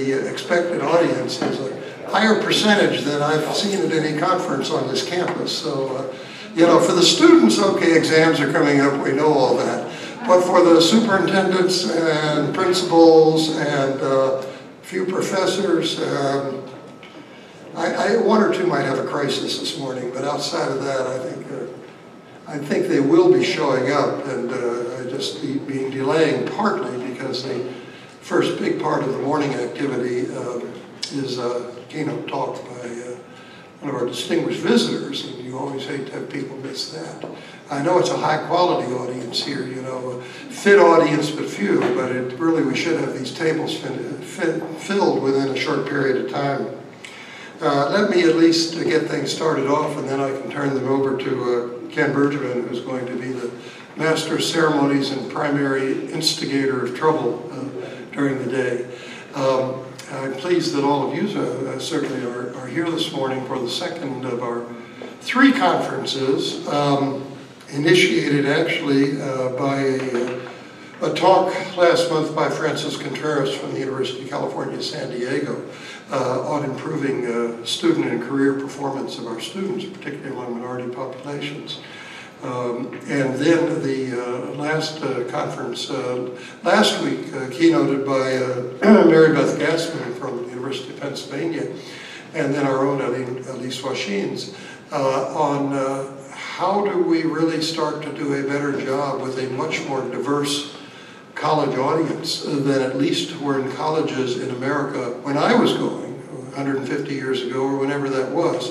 the expected audience is a higher percentage than I've seen at any conference on this campus. So, you know, for the students, okay, exams are coming up, we know all that. But for the superintendents and principals and a few professors, one or two might have a crisis this morning, but outside of that, I think they will be showing up, and just being delaying partly because the first big part of the morning activity is a keynote talk by one of our distinguished visitors, and you always hate to have people miss that. I know it's a high-quality audience here, you know, a fit audience but few, but really we should have these tables filled within a short period of time. Let me at least get things started off, and then I can turn them over to Ken Bergevin, who's going to be the Master of Ceremonies and primary instigator of trouble during the day. I'm pleased that all of you certainly are here this morning for the second of our 3 conferences, initiated actually by a talk last month by Francis Contreras from the University of California, San Diego, on improving student and career performance of our students, particularly among minority populations. And then the last conference last week, keynoted by Mary Beth Gassman from the University of Pennsylvania, and then our own Elise Washines, on how do we really start to do a better job with a much more diverse college audience than at least were in colleges in America when I was going, 150 years ago or whenever that was.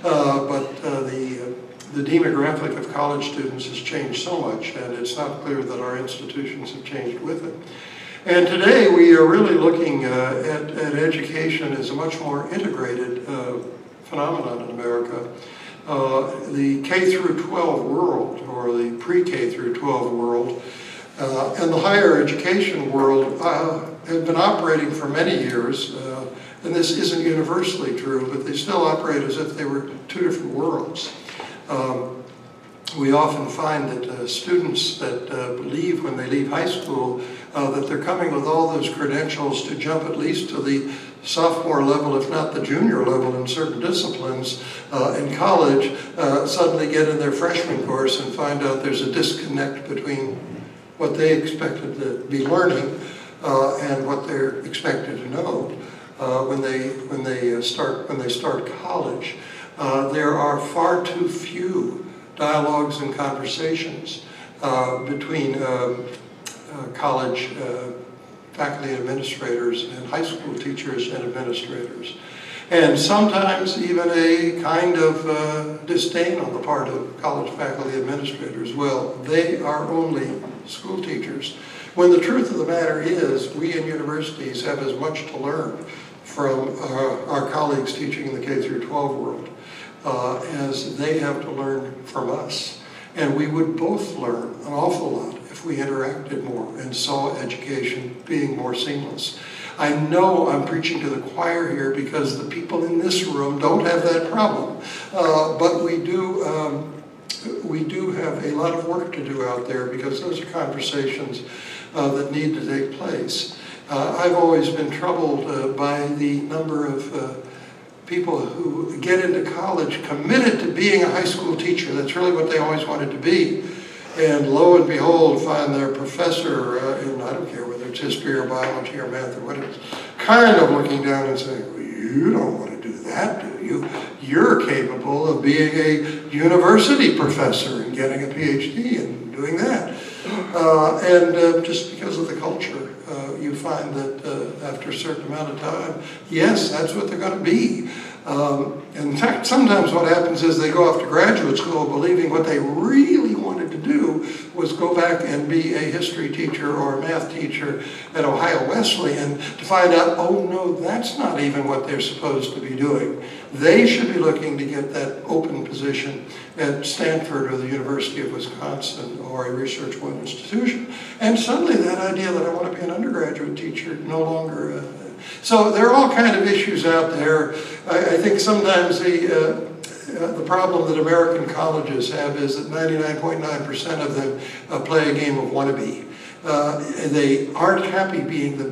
The demographic of college students has changed so much, and it's not clear that our institutions have changed with it. And today we are really looking at education as a much more integrated phenomenon in America. The K through 12 world, or the pre-K through 12 world, and the higher education world have been operating for many years, and this isn't universally true, but they still operate as if they were 2 different worlds. We often find that students that believe when they leave high school that they're coming with all those credentials to jump at least to the sophomore level, if not the junior level in certain disciplines in college, suddenly get in their freshman course and find out there's a disconnect between what they expected to be learning and what they're expected to know when they start college. There are far too few dialogues and conversations between college faculty and administrators and high school teachers and administrators. And sometimes even a kind of disdain on the part of college faculty administrators. Well, they are only school teachers. When the truth of the matter is, we in universities have as much to learn from our colleagues teaching in the K through 12 world as they have to learn from us. And we would both learn an awful lot if we interacted more and saw education being more seamless. I know I'm preaching to the choir here because the people in this room don't have that problem, but we do have a lot of work to do out there because those are conversations that need to take place. I've always been troubled by the number of people who get into college committed to being a high school teacher. That's really what they always wanted to be. And lo and behold, find their professor, in I don't care whether it's history or biology or math or what it is, kind of looking down and saying, well, you don't want to do that, do you? You're capable of being a university professor and getting a PhD and doing that. And just because of the culture, you find that after a certain amount of time, yes, that's what they're going to be. In fact, sometimes what happens is they go off to graduate school believing what they really wanted to do was go back and be a history teacher or a math teacher at Ohio Wesleyan to find out, oh no, that's not even what they're supposed to be doing. They should be looking to get that open position at Stanford or the University of Wisconsin or a Research One institution. And suddenly that idea that I want to be an undergraduate teacher no longer... So there are all kinds of issues out there. I think sometimes the problem that American colleges have is that 99.9% of them play a game of wannabe. They aren't happy being the best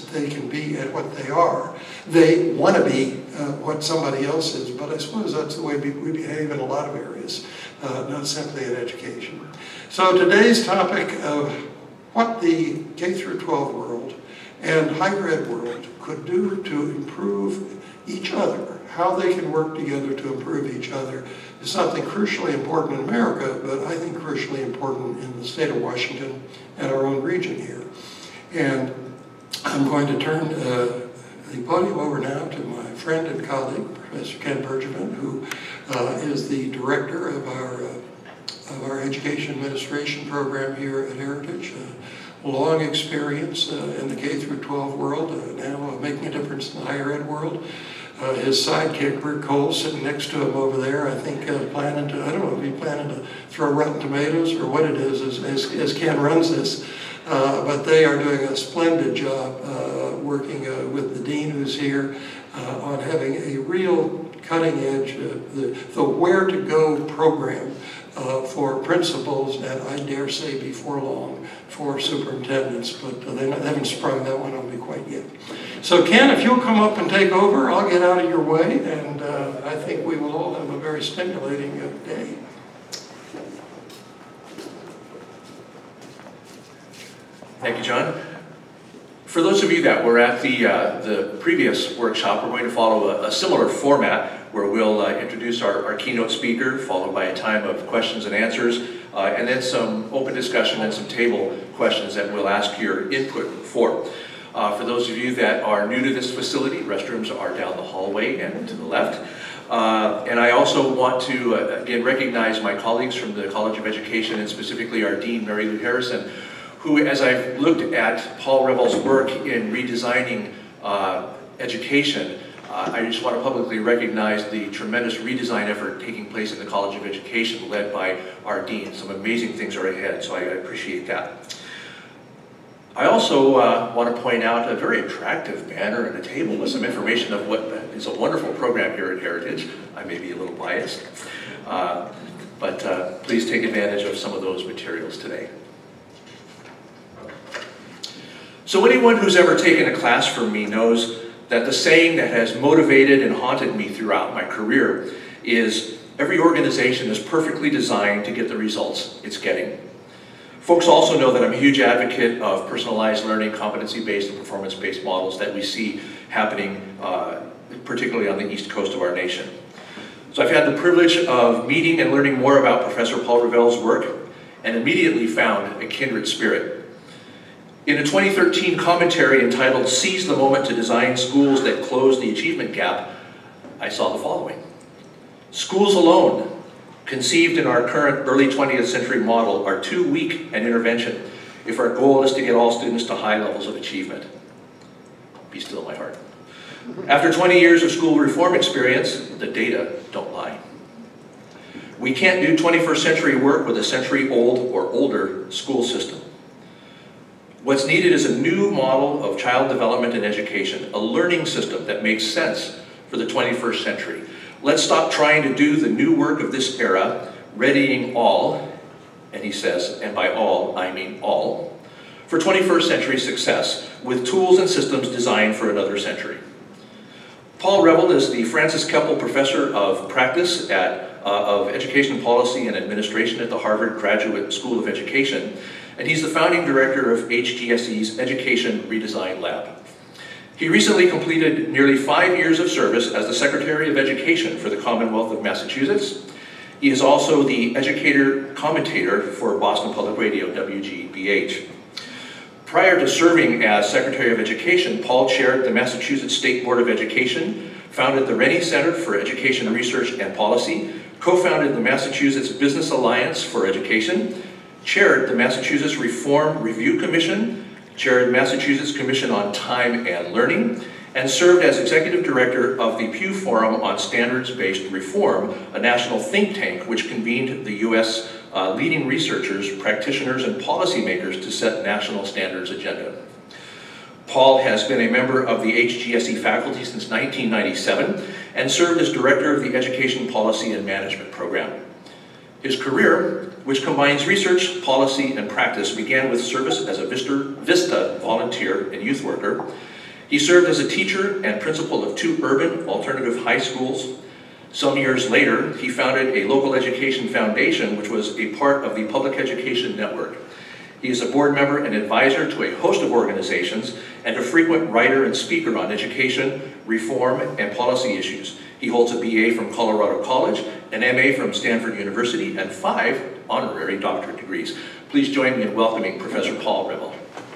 they can be at what they are. They want to be what somebody else is, but I suppose that's the way we behave in a lot of areas, not simply in education. So today's topic of what the K through 12 world and higher ed world could do to improve each other, how they can work together to improve each other, is something crucially important in America, but I think crucially important in the state of Washington and our own region here. And I'm going to turn the podium over now to my friend and colleague, Professor Ken Bergevin, who is the director of our education administration program here at Heritage. Long experience in the K through 12 world, now making a difference in the higher ed world. His sidekick, Rick Cole, sitting next to him over there, I think planning to, I don't know if he's planning to throw rotten tomatoes or what it is as Ken runs this. But they are doing a splendid job working with the dean who's here on having a real cutting edge, the where to go program for principals, and I dare say before long for superintendents, but they haven't sprung that one on me quite yet. So Ken, if you'll come up and take over, I'll get out of your way, and I think we will all have a very stimulating day. Thank you, John. For those of you that were at the previous workshop, we're going to follow a similar format where we'll introduce our keynote speaker, followed by a time of questions and answers, and then some open discussion and some table questions that we'll ask your input for. For those of you that are new to this facility, restrooms are down the hallway and to the left. And I also want to, again, recognize my colleagues from the College of Education, and specifically our Dean, Mary Lou Harrison, who, as I've looked at Paul Reville's work in redesigning education, I just want to publicly recognize the tremendous redesign effort taking place in the College of Education led by our Dean. Some amazing things are ahead, so I appreciate that. I also want to point out a very attractive banner and a table with some information of what is a wonderful program here at Heritage. I may be a little biased, but please take advantage of some of those materials today. So anyone who's ever taken a class from me knows that the saying that has motivated and haunted me throughout my career is, every organization is perfectly designed to get the results it's getting. Folks also know that I'm a huge advocate of personalized learning, competency-based and performance-based models that we see happening particularly on the East Coast of our nation. So I've had the privilege of meeting and learning more about Professor Paul Reville's work and immediately found a kindred spirit. In a 2013 commentary entitled "Seize the Moment to Design Schools That Close the Achievement Gap," I saw the following. Schools alone, conceived in our current early 20th century model, are too weak an intervention if our goal is to get all students to high levels of achievement. Be still, my heart. After 20 years of school reform experience, the data don't lie. We can't do 21st century work with a century-old or older school system. What's needed is a new model of child development and education, a learning system that makes sense for the 21st century. Let's stop trying to do the new work of this era, readying all, and he says, and by all, I mean all, for 21st century success with tools and systems designed for another century. Paul Reville is the Francis Keppel Professor of Practice of Education Policy and Administration at the Harvard Graduate School of Education, and he's the founding director of HGSE's Education Redesign Lab. He recently completed nearly 5 years of service as the Secretary of Education for the Commonwealth of Massachusetts. He is also the educator commentator for Boston Public Radio, WGBH. Prior to serving as Secretary of Education, Paul chaired the Massachusetts State Board of Education, founded the Rennie Center for Education Research and Policy, co-founded the Massachusetts Business Alliance for Education, chaired the Massachusetts Reform Review Commission, chaired Massachusetts Commission on Time and Learning, and served as Executive Director of the Pew Forum on Standards-Based Reform, a national think tank which convened the U.S. Leading researchers, practitioners, and policymakers to set national standards agenda. Paul has been a member of the HGSE faculty since 1997 and served as Director of the Education Policy and Management Program. His career, which combines research, policy, and practice, began with service as a VISTA volunteer and youth worker. He served as a teacher and principal of 2 urban alternative high schools. Some years later, he founded a local education foundation, which was a part of the Public Education Network. He is a board member and advisor to a host of organizations and a frequent writer and speaker on education, reform, and policy issues. He holds a BA from Colorado College, an MA from Stanford University, and 5 honorary doctorate degrees. Please join me in welcoming Professor Paul Reville.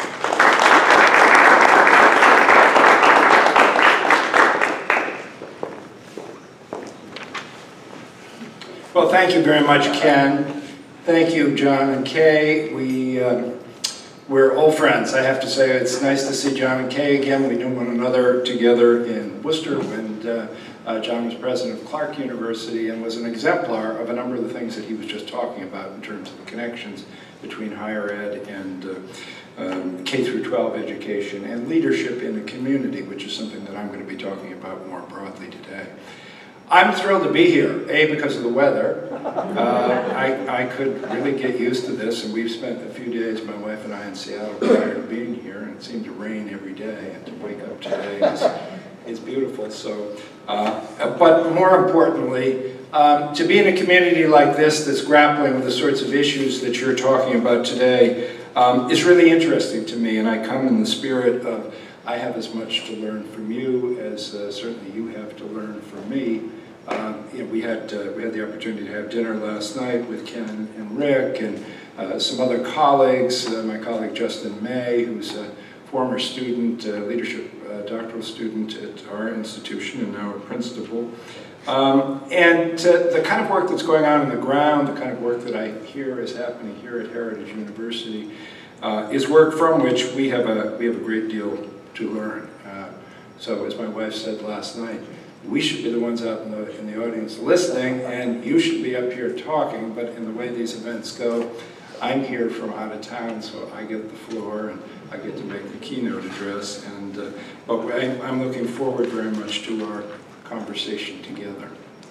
Well, thank you very much, Ken. Thank you, John and Kay. We're old friends, I have to say. It's nice to see John and Kay again. We knew one another together in Worcester when John was president of Clark University and was an exemplar of a number of the things that he was just talking about in terms of the connections between higher ed and K through 12 education and leadership in the community, which is something that I'm going to be talking about more broadly today. I'm thrilled to be here, A, because of the weather. I could really get used to this, and we've spent a few days, my wife and I, in Seattle prior to being here, and it seemed to rain every day, and to wake up today is beautiful. So, but more importantly, to be in a community like this that's grappling with the sorts of issues that you're talking about today is really interesting to me, and I come in the spirit of I have as much to learn from you as certainly you have to learn from me. We had the opportunity to have dinner last night with Ken and Rick and some other colleagues. My colleague Justin May, who's a former student, leadership doctoral student at our institution and now a principal. And the kind of work that's going on in the ground, the kind of work that I hear is happening here at Heritage University, is work from which we have a great deal to learn. So as my wife said last night, we should be the ones out in the audience listening, and you should be up here talking, but in the way these events go, I'm here from out of town, so I get the floor, and I get to make the keynote address, and but I'm looking forward very much to our conversation together.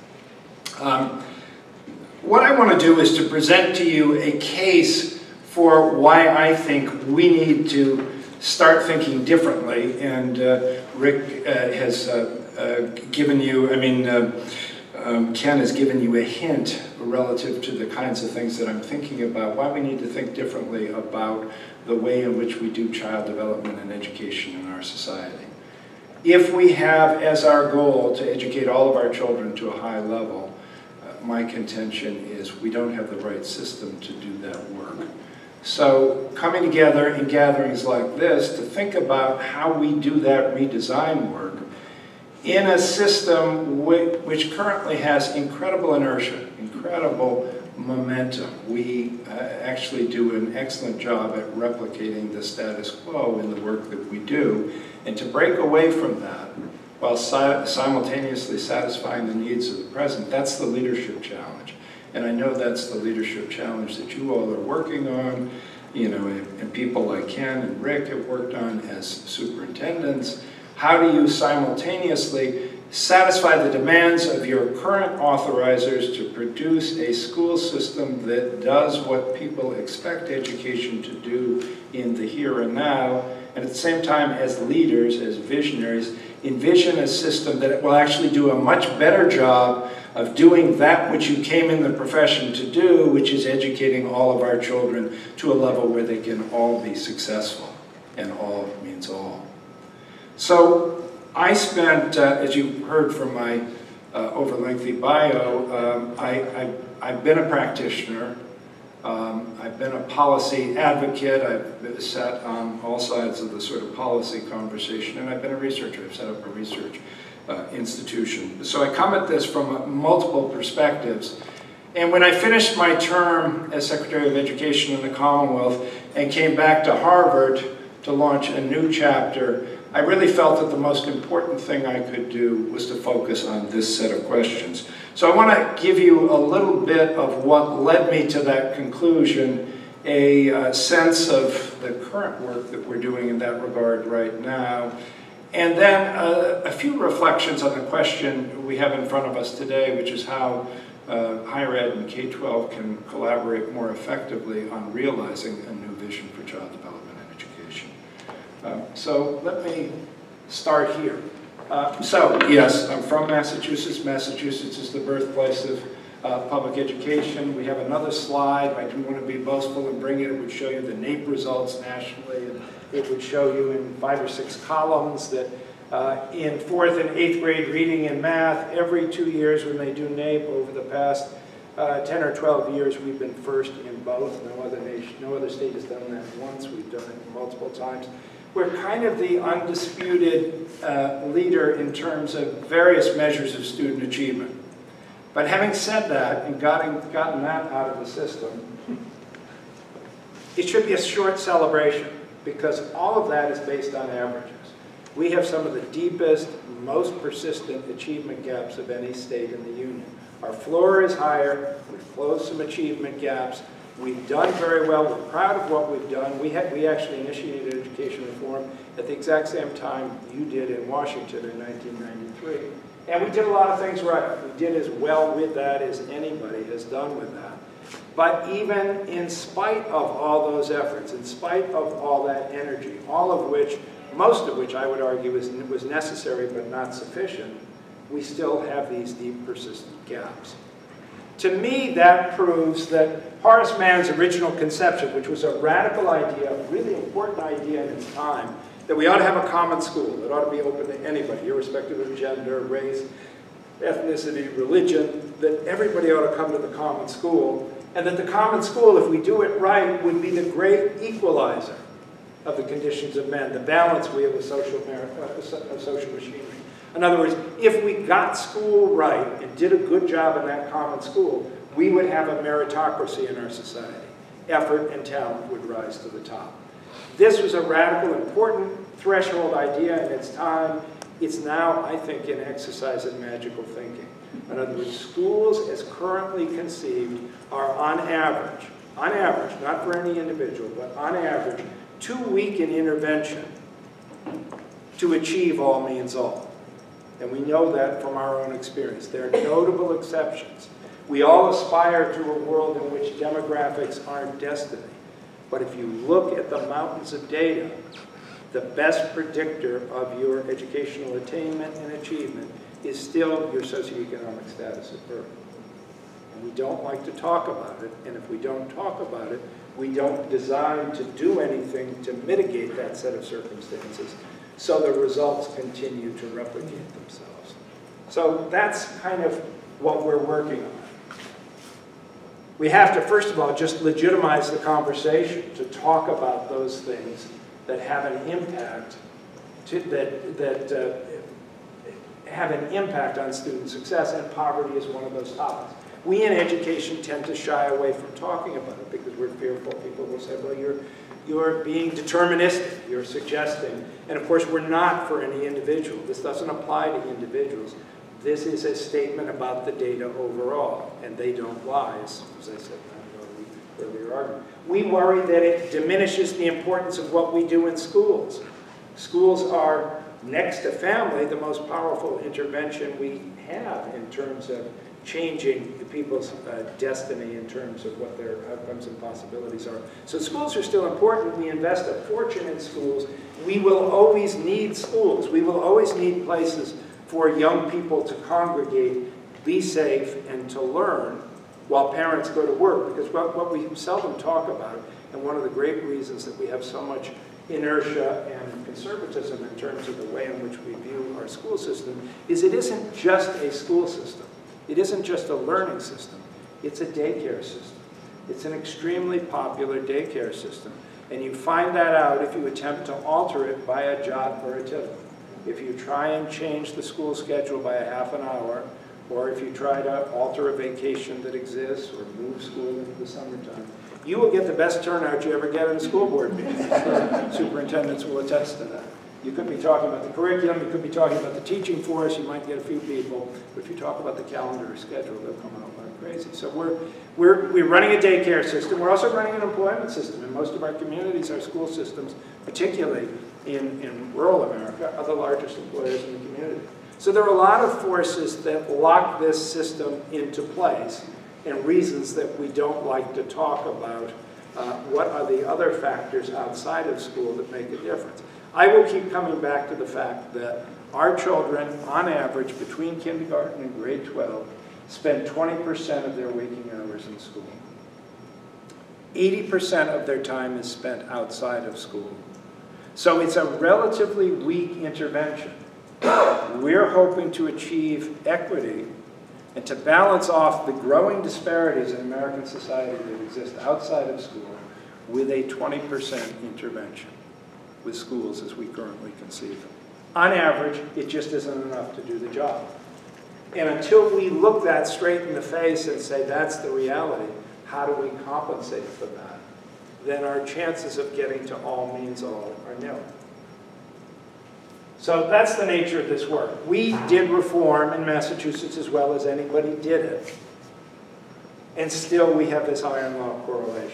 What I want to do is to present to you a case for why I think we need to start thinking differently, and Rick has given you, Ken has given you a hint relative to the kinds of things that I'm thinking about, why we need to think differently about the way in which we do child development and education in our society. If we have as our goal to educate all of our children to a high level, my contention is we don't have the right system to do that work. So coming together in gatherings like this to think about how we do that redesign work in a system which currently has incredible inertia, incredible momentum. We actually do an excellent job at replicating the status quo in the work that we do, and to break away from that while simultaneously satisfying the needs of the present, that's the leadership challenge. And I know that's the leadership challenge that you all are working on, and people like Ken and Rick have worked on as superintendents. How do you simultaneously satisfy the demands of your current authorizers to produce a school system that does what people expect education to do in the here and now, and at the same time, as leaders, as visionaries, envision a system that will actually do a much better job of doing that which you came in the profession to do, which is educating all of our children to a level where they can all be successful, and all means all. So I spent, as you heard from my over-lengthy bio, I've been a practitioner, I've been a policy advocate, I've sat on all sides of the sort of policy conversation, and I've been a researcher. I've set up a research institution. So I come at this from multiple perspectives. And when I finished my term as Secretary of Education in the Commonwealth and came back to Harvard to launch a new chapter, I really felt that the most important thing I could do was to focus on this set of questions. So I want to give you a little bit of what led me to that conclusion, a sense of the current work that we're doing in that regard right now, and then a few reflections on the question we have in front of us today, which is how higher ed and K-12 can collaborate more effectively on realizing a new vision for child development and education. So let me start here. So, yes, I'm from Massachusetts. Massachusetts is the birthplace of public education. We have another slide. I didn't want to be boastful and bring it. It would show you the NAEP results nationally, and it would show you in 5 or 6 columns that in 4th and 8th grade reading and math, every 2 years when they do NAEP over the past 10 or 12 years, we've been first in both. No other state has done that once. We've done it multiple times. We're kind of the undisputed leader in terms of various measures of student achievement. But having said that, and gotten that out of the system, it should be a short celebration, because all of that is based on averages. We have some of the deepest, most persistent achievement gaps of any state in the Union. Our floor is higher, we've closed some achievement gaps, we've done very well, we're proud of what we've done. We actually initiated education reform at the exact same time you did in Washington in 1993. And we did a lot of things right. We did as well with that as anybody has done with that. But even in spite of all those efforts, in spite of all that energy, most of which I would argue was necessary but not sufficient, we still have these deep, persistent gaps. To me, that proves that Horace Mann's original conception, which was a radical idea, a really important idea in its time, that we ought to have a common school that ought to be open to anybody, irrespective of gender, race, ethnicity, religion, that everybody ought to come to the common school, and that the common school, if we do it right, would be the great equalizer of the conditions of men, the balance wheel of social machinery. In other words, if we got school right and did a good job in that common school, we would have a meritocracy in our society. Effort and talent would rise to the top. This was a radical, important threshold idea in its time. It's now, I think, an exercise in magical thinking. In other words, schools as currently conceived are on average, not for any individual, but on average, too weak in intervention to achieve all means all. And we know that from our own experience. There are notable exceptions. We all aspire to a world in which demographics aren't destiny. But if you look at the mountains of data, the best predictor of your educational attainment and achievement is still your socioeconomic status at birth. And we don't like to talk about it, and if we don't talk about it, we don't design to do anything to mitigate that set of circumstances, so the results continue to replicate themselves. So that's kind of what we're working on. We have to, first of all, just legitimize the conversation to talk about those things that have an impact, have an impact on student success, and poverty is one of those topics. We in education tend to shy away from talking about it because we're fearful. People will say, well, you're being deterministic, you're suggesting. And of course, we're not for any individual. This doesn't apply to individuals. This is a statement about the data overall, and they don't lie, as I said in an earlier argument. We worry that it diminishes the importance of what we do in schools. Schools are, next to family, the most powerful intervention we have in terms of changing people's destiny in terms of what their outcomes and possibilities are. So schools are still important. We invest a fortune in schools. We will always need schools. We will always need places for young people to congregate, be safe, and to learn while parents go to work. Because what we seldom talk about, and one of the great reasons that we have so much inertia and conservatism in terms of the way in which we view our school system, is it isn't just a school system. It isn't just a learning system. It's a daycare system. It's an extremely popular daycare system. And you find that out if you attempt to alter it by a jot or a tittle. If you try and change the school schedule by a half an hour, or if you try to alter a vacation that exists, or move school into the summertime, you will get the best turnout you ever get in a school board meeting. Superintendents will attest to that. You could be talking about the curriculum, you could be talking about the teaching force, you might get a few people, but if you talk about the calendar or schedule, they'll come out like crazy. So we're running a daycare system. We're also running an employment system. In most of our communities, our school systems, particularly in rural America, are the largest employers in the community. So there are a lot of forces that lock this system into place, and reasons that we don't like to talk about what are the other factors outside of school that make a difference. I will keep coming back to the fact that our children, on average, between kindergarten and grade 12, spend 20% of their waking hours in school. 80% of their time is spent outside of school. So it's a relatively weak intervention. We're hoping to achieve equity and to balance off the growing disparities in American society that exist outside of school with a 20% intervention with schools as we currently conceive them. On average, it just isn't enough to do the job. And until we look that straight in the face and say that's the reality, how do we compensate for that? Then our chances of getting to all means all are nil. So that's the nature of this work. We did reform in Massachusetts as well as anybody did it. And still we have this iron law correlation.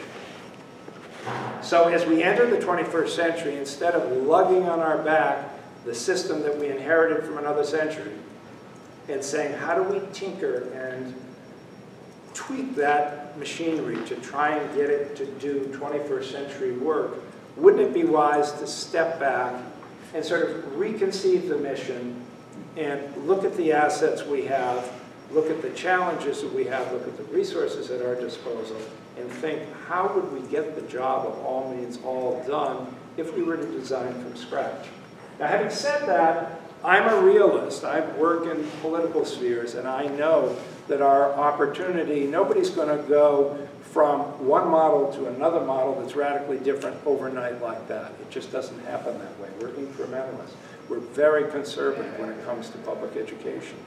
So as we enter the 21st century, instead of lugging on our back the system that we inherited from another century and saying, how do we tinker and tweak that machinery to try and get it to do 21st century work, wouldn't it be wise to step back and sort of reconceive the mission and look at the assets we have, look at the challenges that we have, look at the resources at our disposal, and think, how would we get the job of all means all done if we were to design from scratch? Now, having said that, I'm a realist. I work in political spheres, and I know that our opportunity, nobody's going to go from one model to another model that's radically different overnight like that. It just doesn't happen that way. We're incrementalists. We're very conservative when it comes to public education.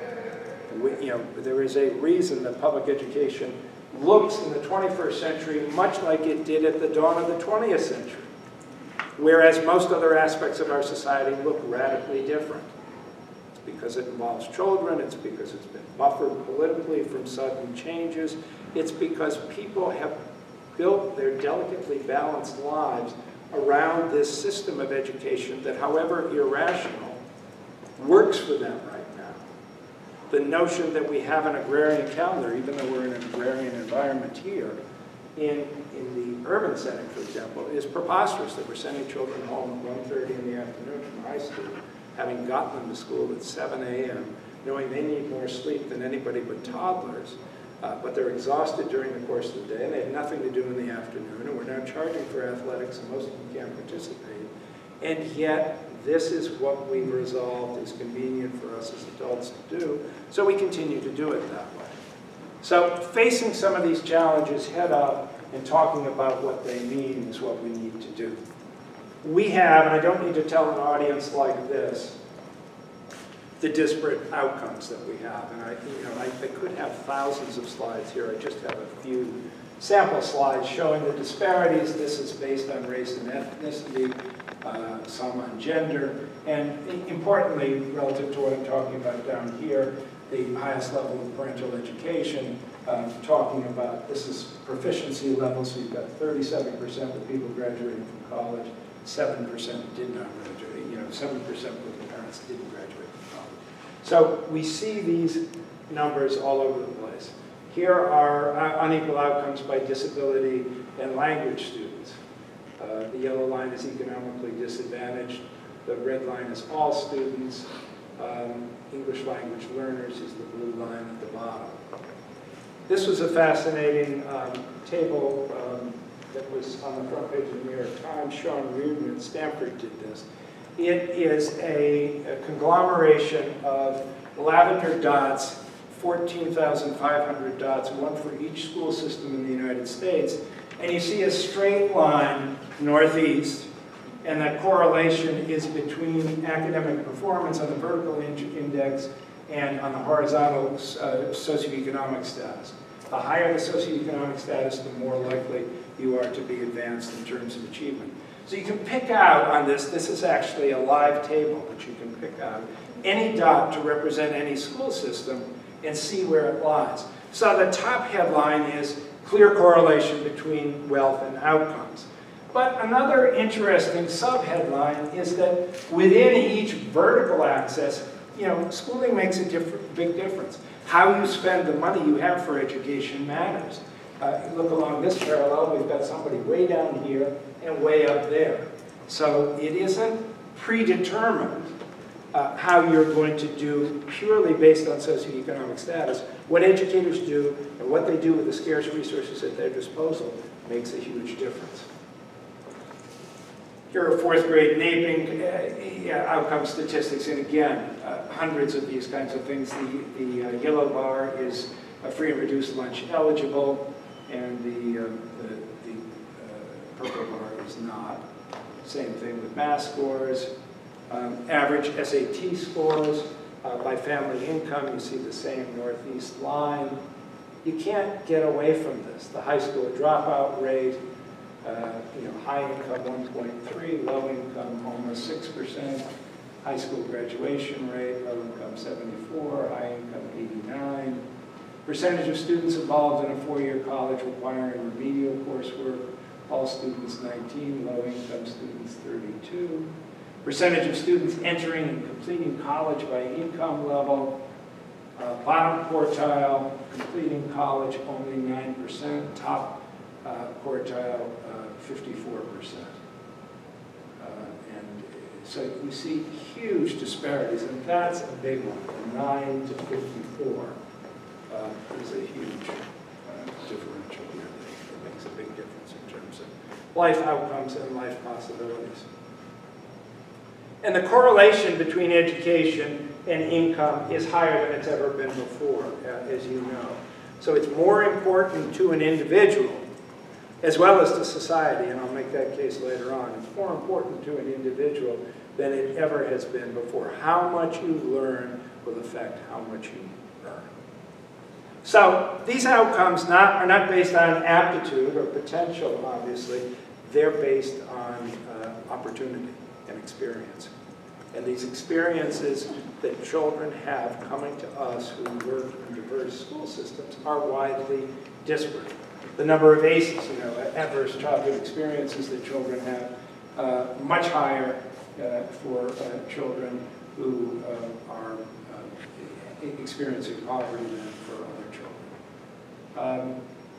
There is a reason that public education looks in the 21st century much like it did at the dawn of the 20th century, whereas most other aspects of our society look radically different. It's because it involves children, it's because it's been buffered politically from sudden changes, it's because people have built their delicately balanced lives around this system of education that, however irrational, works for them right now. The notion that we have an agrarian calendar, even though we're in an agrarian environment here, in the urban setting, for example, is preposterous, that we're sending children home at 1:30 in the afternoon from high school, having gotten them to school at 7 a.m., knowing they need more sleep than anybody but toddlers, but they're exhausted during the course of the day, and they have nothing to do in the afternoon, and we're now charging for athletics, and most of them can't participate. And yet, this is what we've resolved is convenient for us as adults to do, so we continue to do it that way. So facing some of these challenges head up and talking about what they mean is what we need to do. We have, and I don't need to tell an audience like this, the disparate outcomes that we have. And I could have thousands of slides here. I just have a few sample slides showing the disparities. This is based on race and ethnicity, some on gender, and importantly, relative to what I'm talking about down here, the highest level of parental education, talking about, this is proficiency levels, so you've got 37% of people graduating from college, 7% did not graduate, 7% of the parents didn't graduate from college. So we see these numbers all over the place. Here are unequal outcomes by disability and language students. The yellow line is economically disadvantaged, the red line is all students, English language learners is the blue line at the bottom. This was a fascinating table that was on the front page of the New York Times. Sean Reardon at Stanford did this. It is a conglomeration of lavender dots, 14,500 dots, one for each school system in the United States. And you see a straight line northeast, and that correlation is between academic performance on the vertical index and on the horizontal socioeconomic status. The higher the socioeconomic status, the more likely you are to be advanced in terms of achievement. So you can pick out on this is actually a live table, but you can pick out any dot to represent any school system and see where it lies. So the top headline is clear correlation between wealth and outcomes. But another interesting sub-headline is that within each vertical axis, schooling makes a big difference. How you spend the money you have for education matters. Look along this parallel, we've got somebody way down here and way up there. So it isn't predetermine how you're going to do purely based on socioeconomic status. What educators do and what they do with the scarce resources at their disposal makes a huge difference. Here are fourth grade NAEPing outcome statistics, and again, hundreds of these kinds of things. The yellow bar is free and reduced lunch eligible, and the purple bar is not. Same thing with math scores. Average SAT scores by family income, you see the same northeast line. You can't get away from this. The high school dropout rate, high income 1.3, low income almost 6%, high school graduation rate, low income 74, high income 89. Percentage of students involved in a four-year college requiring remedial coursework, all students 19, low income students 32. Percentage of students entering and completing college by income level, bottom quartile, completing college only 9%, top quartile 54%. And so you see huge disparities, and that's a big one. 9 to 54 is a huge differential here that makes a big difference in terms of life outcomes and life possibilities. And the correlation between education and income is higher than it's ever been before, as you know. So it's more important to an individual, as well as to society, and I'll make that case later on. It's more important to an individual than it ever has been before. How much you learn will affect how much you earn. So these outcomes are not based on aptitude or potential, obviously. They're based on opportunity and experience. And these experiences that children have coming to us who work in diverse school systems are widely disparate. The number of ACEs, adverse childhood experiences that children have, much higher for children who are experiencing poverty than for other children.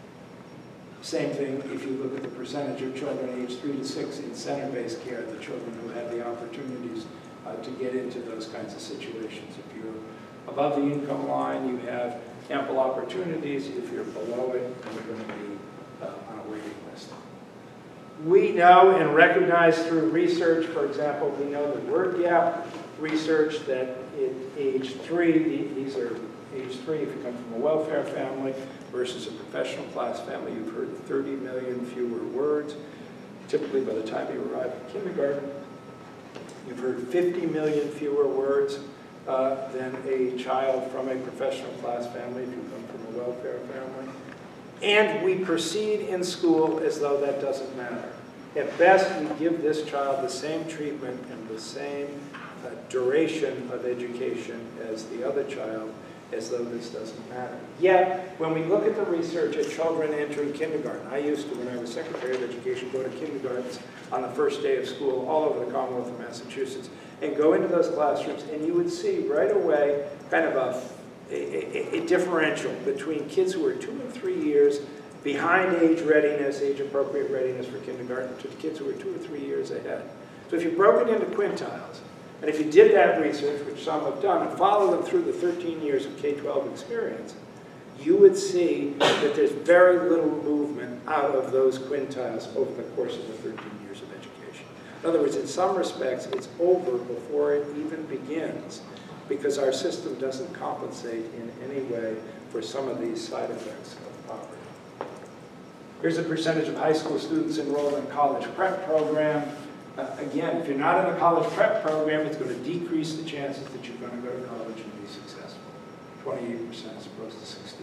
Same thing if you look at the percentage of children aged 3 to 6 in center-based care, the children who have the opportunities to get into those kinds of situations. If you're above the income line, you have ample opportunities. If you're below it, you're going to be on a waiting list. We know and recognize through research, for example, we know the word gap research that at age 3, these are age 3 if you come from a welfare family versus a professional class family, you've heard 30 million fewer words. Typically by the time you arrive in kindergarten, you've heard 50 million fewer words than a child from a professional class family if you come from a welfare family. And we proceed in school as though that doesn't matter. At best, we give this child the same treatment and the same duration of education as the other child, as though this doesn't matter. Yet, when we look at the research at children entering kindergarten, I used to, when I was Secretary of Education, go to kindergartens on the first day of school all over the Commonwealth of Massachusetts and go into those classrooms, and you would see right away kind of a differential between kids who are 2 and 3 years behind age readiness, age-appropriate readiness for kindergarten, to the kids who are 2 or 3 years ahead. So if you broke it into quintiles, and if you did that research, which some have done, and follow them through the 13 years of K-12 experience, you would see that there's very little movement out of those quintiles over the course of the 13 years of education. In other words, in some respects, it's over before it even begins, because our system doesn't compensate in any way for some of these side effects of poverty. Here's a percentage of high school students enrolled in a college prep program. Again, if you're not in a college prep program, it's going to decrease the chances that you're going to go to college and be successful. 28% as opposed to 65%.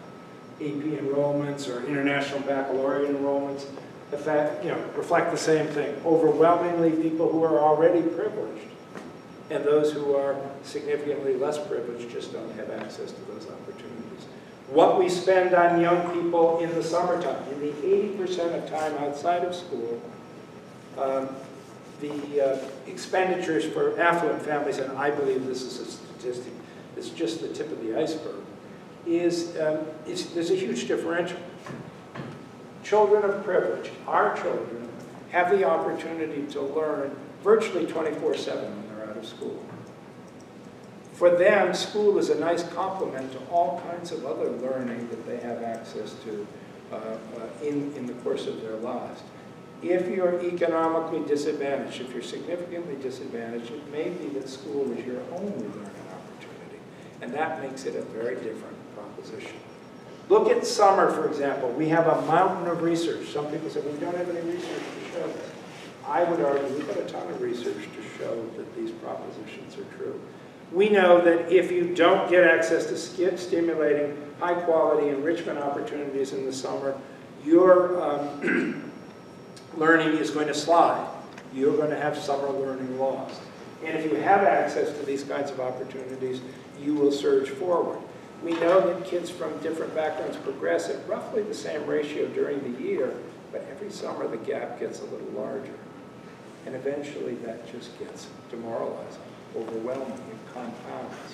AP enrollments or international baccalaureate enrollments reflect the same thing. Overwhelmingly, people who are already privileged, and those who are significantly less privileged just don't have access to those opportunities. What we spend on young people in the summertime, in the 80% of time outside of school, the expenditures for affluent families, and I believe this is a statistic that's just the tip of the iceberg, there's a huge differential. Children of privilege, our children, have the opportunity to learn virtually 24/7 when they're out of school. For them, school is a nice complement to all kinds of other learning that they have access to in the course of their lives. If you're economically disadvantaged, if you're significantly disadvantaged, it may be that school is your only learning opportunity, and that makes it a very different proposition. Look at summer, for example. We have a mountain of research. Some people say, well, we don't have any research to show this. I would argue we've got a ton of research to show that these propositions are true. We know that if you don't get access to stimulating, high-quality enrichment opportunities in the summer, your learning is going to slide. You're going to have summer learning lost. And if you have access to these kinds of opportunities, you will surge forward. We know that kids from different backgrounds progress at roughly the same ratio during the year, but every summer the gap gets a little larger. And eventually that just gets demoralizing, overwhelming, and compounds.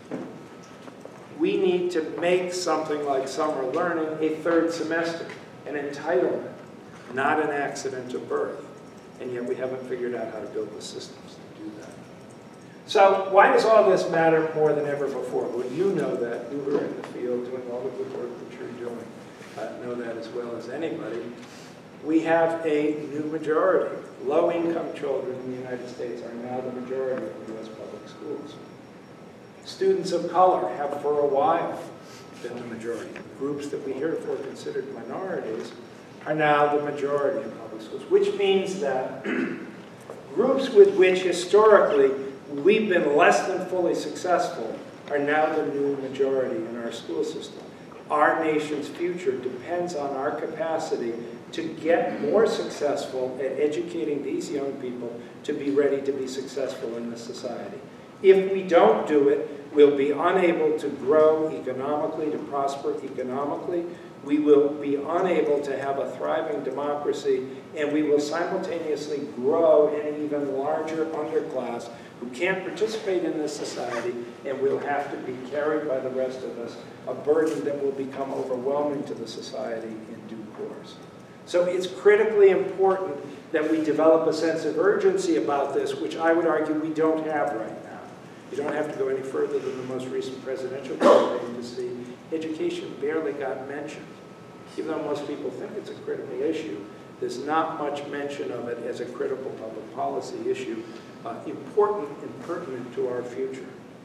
We need to make something like summer learning a third semester, an entitlement, not an accident of birth. And yet we haven't figured out how to build the systems to do that. So why does all this matter more than ever before? Well, you know that. You were in the field doing all the good work that you're doing. Know that as well as anybody. We have a new majority. Low-income children in the United States are now the majority of U.S. public schools. Students of color have for a while been the majority. Groups that we heretofore considered minorities are now the majority in public schools, which means that groups with which historically we've been less than fully successful are now the new majority in our school system. Our nation's future depends on our capacity to get more successful at educating these young people to be ready to be successful in this society. If we don't do it, we'll be unable to grow economically, to prosper economically. We will be unable to have a thriving democracy, and we will simultaneously grow an even larger underclass who can't participate in this society, and will have to be carried by the rest of us, a burden that will become overwhelming to the society in due course. So it's critically important that we develop a sense of urgency about this, which I would argue we don't have right now. You don't have to go any further than the most recent presidential campaign to see education barely got mentioned. Even though most people think it's a critical issue, there's not much mention of it as a critical public policy issue, important and pertinent to our future.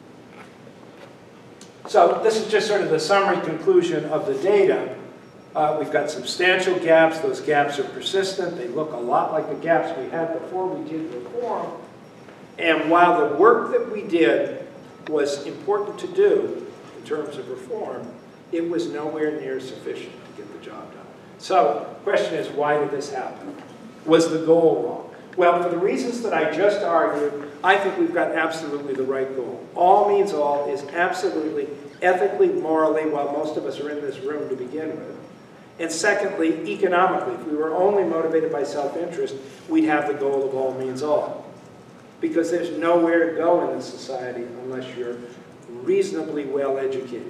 So this is just sort of the summary conclusion of the data. We've got substantial gaps. Those gaps are persistent. They look a lot like the gaps we had before we did reform. And while the work that we did was important to do in terms of reform, it was nowhere near sufficient to get the job done. So the question is, why did this happen? Was the goal wrong? Well, for the reasons that I just argued, I think we've got absolutely the right goal. All means all is absolutely ethically, morally, while most of us are in this room to begin with. And secondly, economically, if we were only motivated by self-interest, we'd have the goal of all means all. Because there's nowhere to go in this society unless you're reasonably well educated.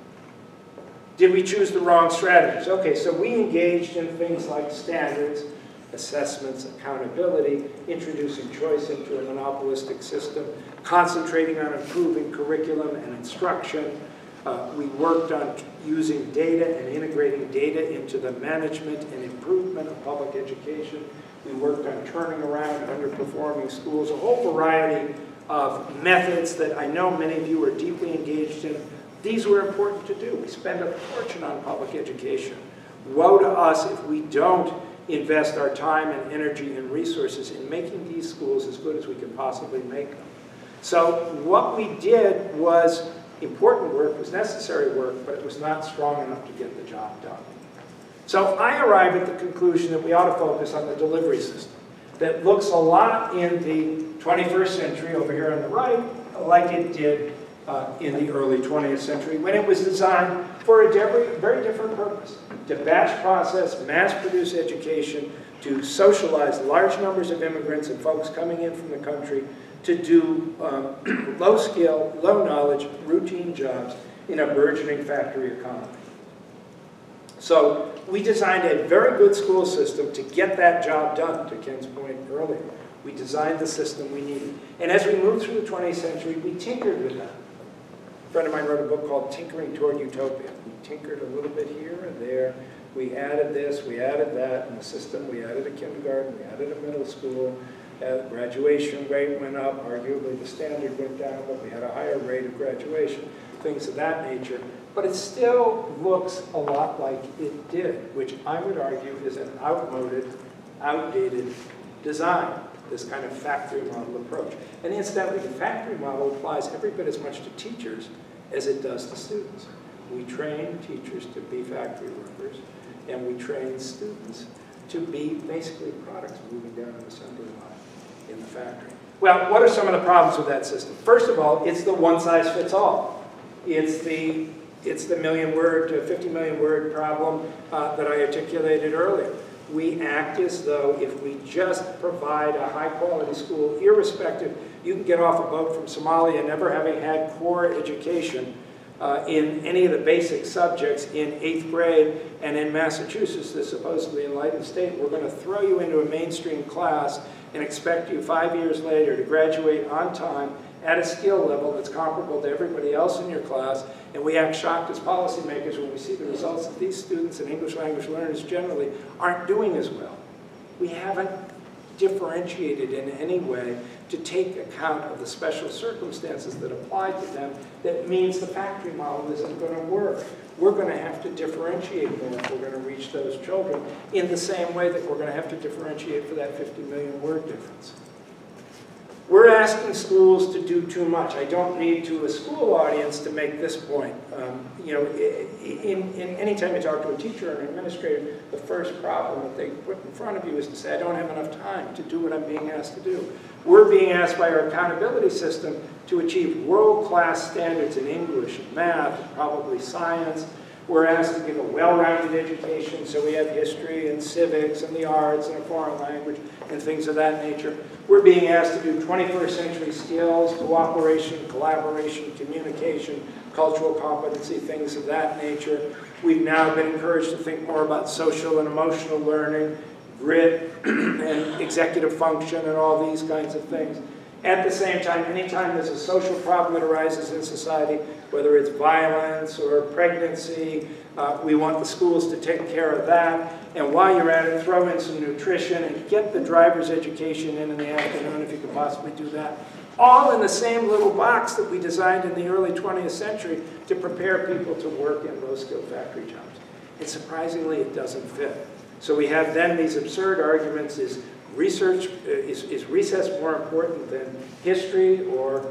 Did we choose the wrong strategies? Okay, so we engaged in things like standards, assessments, accountability, introducing choice into a monopolistic system, concentrating on improving curriculum and instruction. We worked on using data and integrating data into the management and improvement of public education. We worked on turning around underperforming schools, a whole variety of methods that I know many of you are deeply engaged in. These were important to do. We spend a fortune on public education. Woe to us if we don't invest our time and energy and resources in making these schools as good as we can possibly make them. So what we did was important work, was necessary work, but it was not strong enough to get the job done. So I arrived at the conclusion that we ought to focus on the delivery system that looks a lot in the 21st century, over here on the right, like it did in the early 20th century, when it was designed for a very different purpose: to batch process, mass produce education, to socialize large numbers of immigrants and folks coming in from the country, to do low skill, low knowledge, routine jobs in a burgeoning factory economy. So we designed a very good school system to get that job done, to Ken's point earlier. We designed the system we needed. And as we moved through the 20th century, we tinkered with that. A friend of mine wrote a book called Tinkering Toward Utopia. We tinkered a little bit here and there. We added this, we added that in the system. We added a kindergarten, we added a middle school. Graduation rate went up. Arguably the standard went down, but we had a higher rate of graduation, things of that nature. But it still looks a lot like it did, which I would argue is an outdated design, this kind of factory model approach. And incidentally, the factory model applies every bit as much to teachers as it does to students. We train teachers to be factory workers, and we train students to be basically products moving down an assembly line in the factory. Well, what are some of the problems with that system? First of all, it's the one-size-fits-all. It's the million-word to 50 million-word problem that I articulated earlier. We act as though if we just provide a high-quality school, irrespective, you can get off a boat from Somalia never having had core education in any of the basic subjects in 8th grade, and in Massachusetts, the supposedly enlightened state, we're going to throw you into a mainstream class and expect you 5 years later to graduate on time at a skill level that's comparable to everybody else in your class, and we act shocked as policymakers when we see the results that these students and English language learners generally aren't doing as well. We haven't differentiated in any way to take account of the special circumstances that apply to them. That means the factory model isn't going to work. We're going to have to differentiate more if we're going to reach those children in the same way that we're going to have to differentiate for that 50 million word difference. We're asking schools to do too much. I don't need to a school audience to make this point. You know, any time you talk to a teacher or an administrator, the first problem that they put in front of you is to say, I don't have enough time to do what I'm being asked to do. We're being asked by our accountability system to achieve world-class standards in English, and math, and probably science. We're asked to give a well-rounded education, so we have history and civics and the arts and a foreign language and things of that nature. We're being asked to do 21st century skills, cooperation, collaboration, communication, cultural competency, things of that nature. We've now been encouraged to think more about social and emotional learning, grit, and executive function, and all these kinds of things. At the same time, anytime there's a social problem that arises in society, whether it's violence or pregnancy, we want the schools to take care of that. And while you're at it, throw in some nutrition and get the driver's education in the afternoon if you can possibly do that. All in the same little box that we designed in the early 20th century to prepare people to work in low-skilled factory jobs. And surprisingly, it doesn't fit. So we have then these absurd arguments: is research, is recess more important than history, or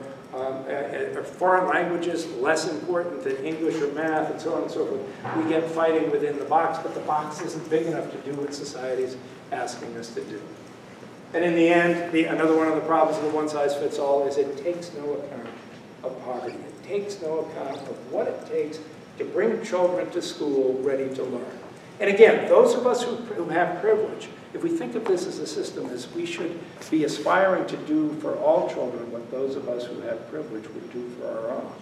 are foreign languages less important than English or math, and so on and so forth. We get fighting within the box, but the box isn't big enough to do what society's asking us to do. And in the end, another one of the problems of the one-size-fits-all is it takes no account of poverty. It takes no account of what it takes to bring children to school ready to learn. And again, those of us who have privilege, if we think of this as a system as we should be aspiring to do for all children what those of us who have privilege would do for our own.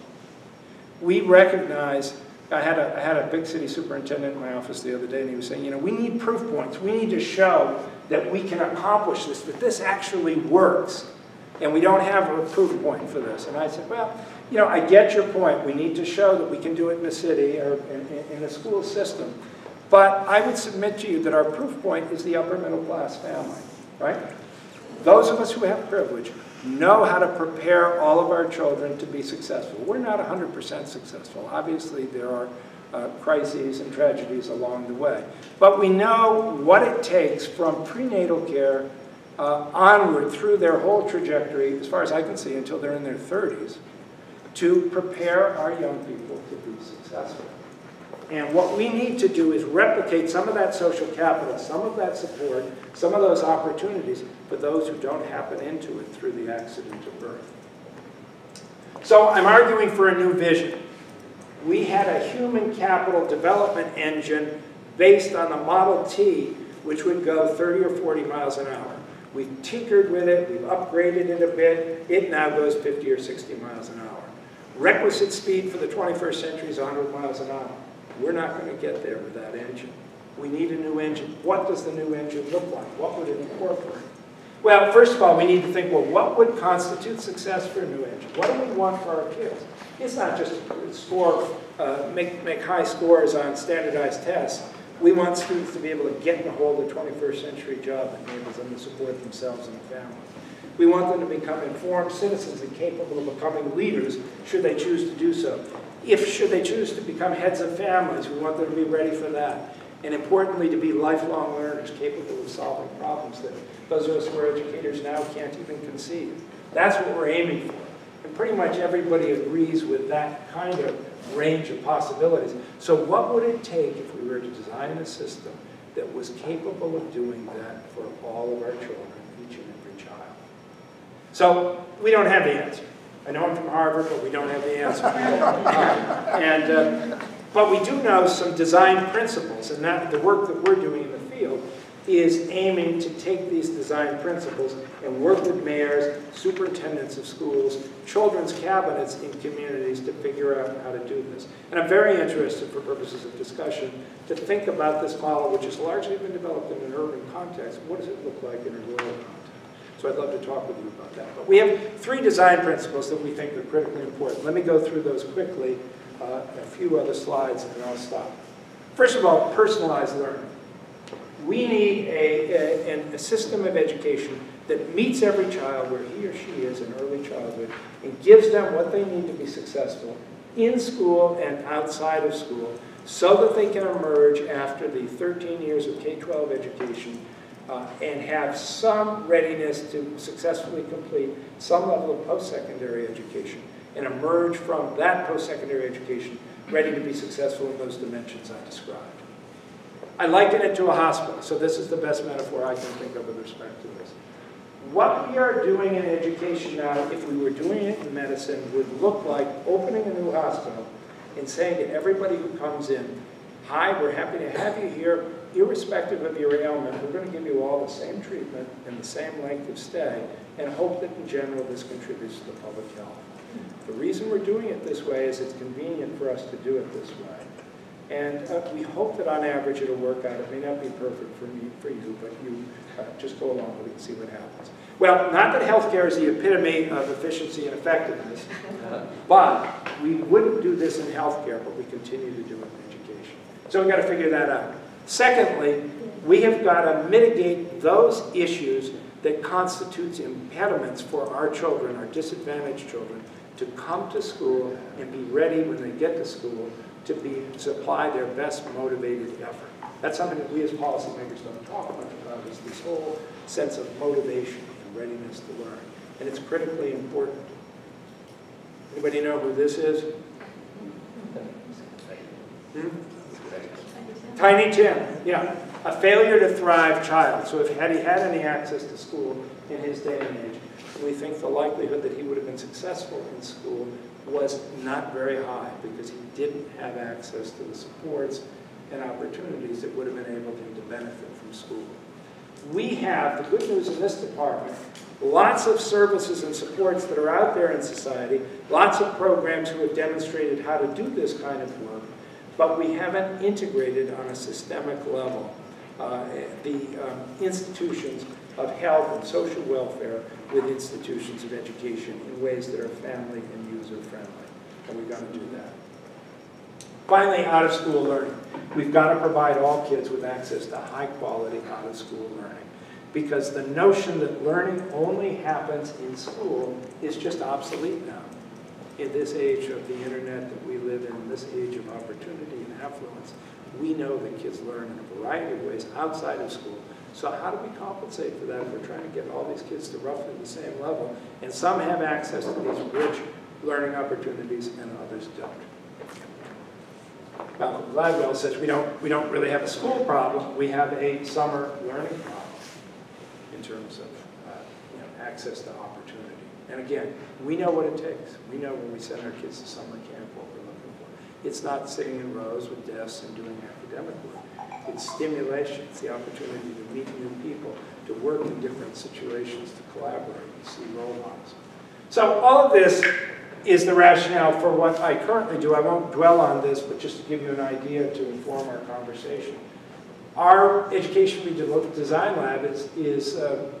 We recognize, I had a big city superintendent in my office the other day, and he was saying, you know, we need proof points. We need to show that we can accomplish this, that this actually works. And we don't have a proof point for this. And I said, well, you know, I get your point. We need to show that we can do it in a city or in a school system. But I would submit to you that our proof point is the upper middle class family, right? Those of us who have privilege know how to prepare all of our children to be successful. We're not 100% successful. Obviously, there are crises and tragedies along the way. But we know what it takes from prenatal care onward through their whole trajectory, as far as I can see, until they're in their 30s, to prepare our young people to be successful. And what we need to do is replicate some of that social capital, some of that support, some of those opportunities for those who don't happen into it through the accident of birth. So I'm arguing for a new vision. We had a human capital development engine based on the Model T, which would go 30 or 40 miles an hour. We've tinkered with it, we've upgraded it a bit, it now goes 50 or 60 miles an hour. Requisite speed for the 21st century is 100 miles an hour. We're not going to get there with that engine. We need a new engine. What does the new engine look like? What would it incorporate? Well, first of all, we need to think, well, what would constitute success for a new age? What do we want for our kids? It's not just score, make high scores on standardized tests. We want students to be able to get and hold a 21st century job that enables them to support themselves and their families. We want them to become informed citizens and capable of becoming leaders should they choose to do so. Should they choose to become heads of families, we want them to be ready for that. And importantly, to be lifelong learners capable of solving problems that those of us who are educators now can't even conceive. That's what we're aiming for. And pretty much everybody agrees with that kind of range of possibilities. So what would it take if we were to design a system that was capable of doing that for all of our children, each and every child? So we don't have the answer. I know I'm from Harvard, but we don't have the answer. But we do know some design principles, and that the work that we're doing in the field is aiming to take these design principles and work with mayors, superintendents of schools, children's cabinets in communities to figure out how to do this. And I'm very interested, for purposes of discussion, to think about this model, which has largely been developed in an urban context. What does it look like in a rural context? So I'd love to talk with you about that. But we have 3 design principles that we think are critically important. Let me go through those quickly, a few other slides, and then I'll stop. First of all, personalized learning. We need a system of education that meets every child where he or she is in early childhood and gives them what they need to be successful in school and outside of school so that they can emerge after the 13 years of K-12 education and have some readiness to successfully complete some level of post-secondary education and emerge from that post-secondary education ready to be successful in those dimensions I described. I liken it to a hospital, so this is the best metaphor I can think of with respect to this. What we are doing in education now, if we were doing it in medicine, would look like opening a new hospital and saying to everybody who comes in, hi, we're happy to have you here. Irrespective of your ailment, we're going to give you all the same treatment and the same length of stay and hope that in general this contributes to the public health. The reason we're doing it this way is it's convenient for us to do it this way. And we hope that on average it'll work out. It may not be perfect for you, but you just go along with it and see what happens. Well, not that healthcare is the epitome of efficiency and effectiveness, but we wouldn't do this in healthcare, but we continue to do it in education. So we've got to figure that out. Secondly, we have got to mitigate those issues that constitutes impediments for our children, our disadvantaged children, to come to school and be ready when they get to school to supply their best motivated effort. That's something that we as policymakers don't talk much about, is this whole sense of motivation and readiness to learn. And it's critically important. Anybody know who this is? Tiny Tim, yeah. A failure to thrive child. So had he had any access to school in his day and age, we think the likelihood that he would have been successful in school was not very high because he didn't have access to the supports and opportunities that would have enabled him to benefit from school. We have, the good news in this department, lots of services and supports that are out there in society, lots of programs who have demonstrated how to do this kind of work, but we haven't integrated on a systemic level the institutions of health and social welfare with institutions of education in ways that are family and user-friendly. And we've got to do that. Finally, out-of-school learning. We've got to provide all kids with access to high-quality out-of-school learning, because the notion that learning only happens in school is just obsolete now. In this age of the internet that we live in this age of opportunity and affluence, we know that kids learn in a variety of ways outside of school. So how do we compensate for that if we're trying to get all these kids to roughly the same level? And some have access to these rich learning opportunities and others don't. Malcolm Gladwell says we don't really have a school problem, we have a summer learning problem in terms of access to opportunity. And again, we know what it takes. We know when we send our kids to summer camp what we're looking for. It's not sitting in rows with desks and doing academic work. It's stimulation. It's the opportunity to meet new people, to work in different situations, to collaborate, to see role models. So all of this is the rationale for what I currently do. I won't dwell on this, but just to give you an idea to inform our conversation. Our Education Redesign Lab is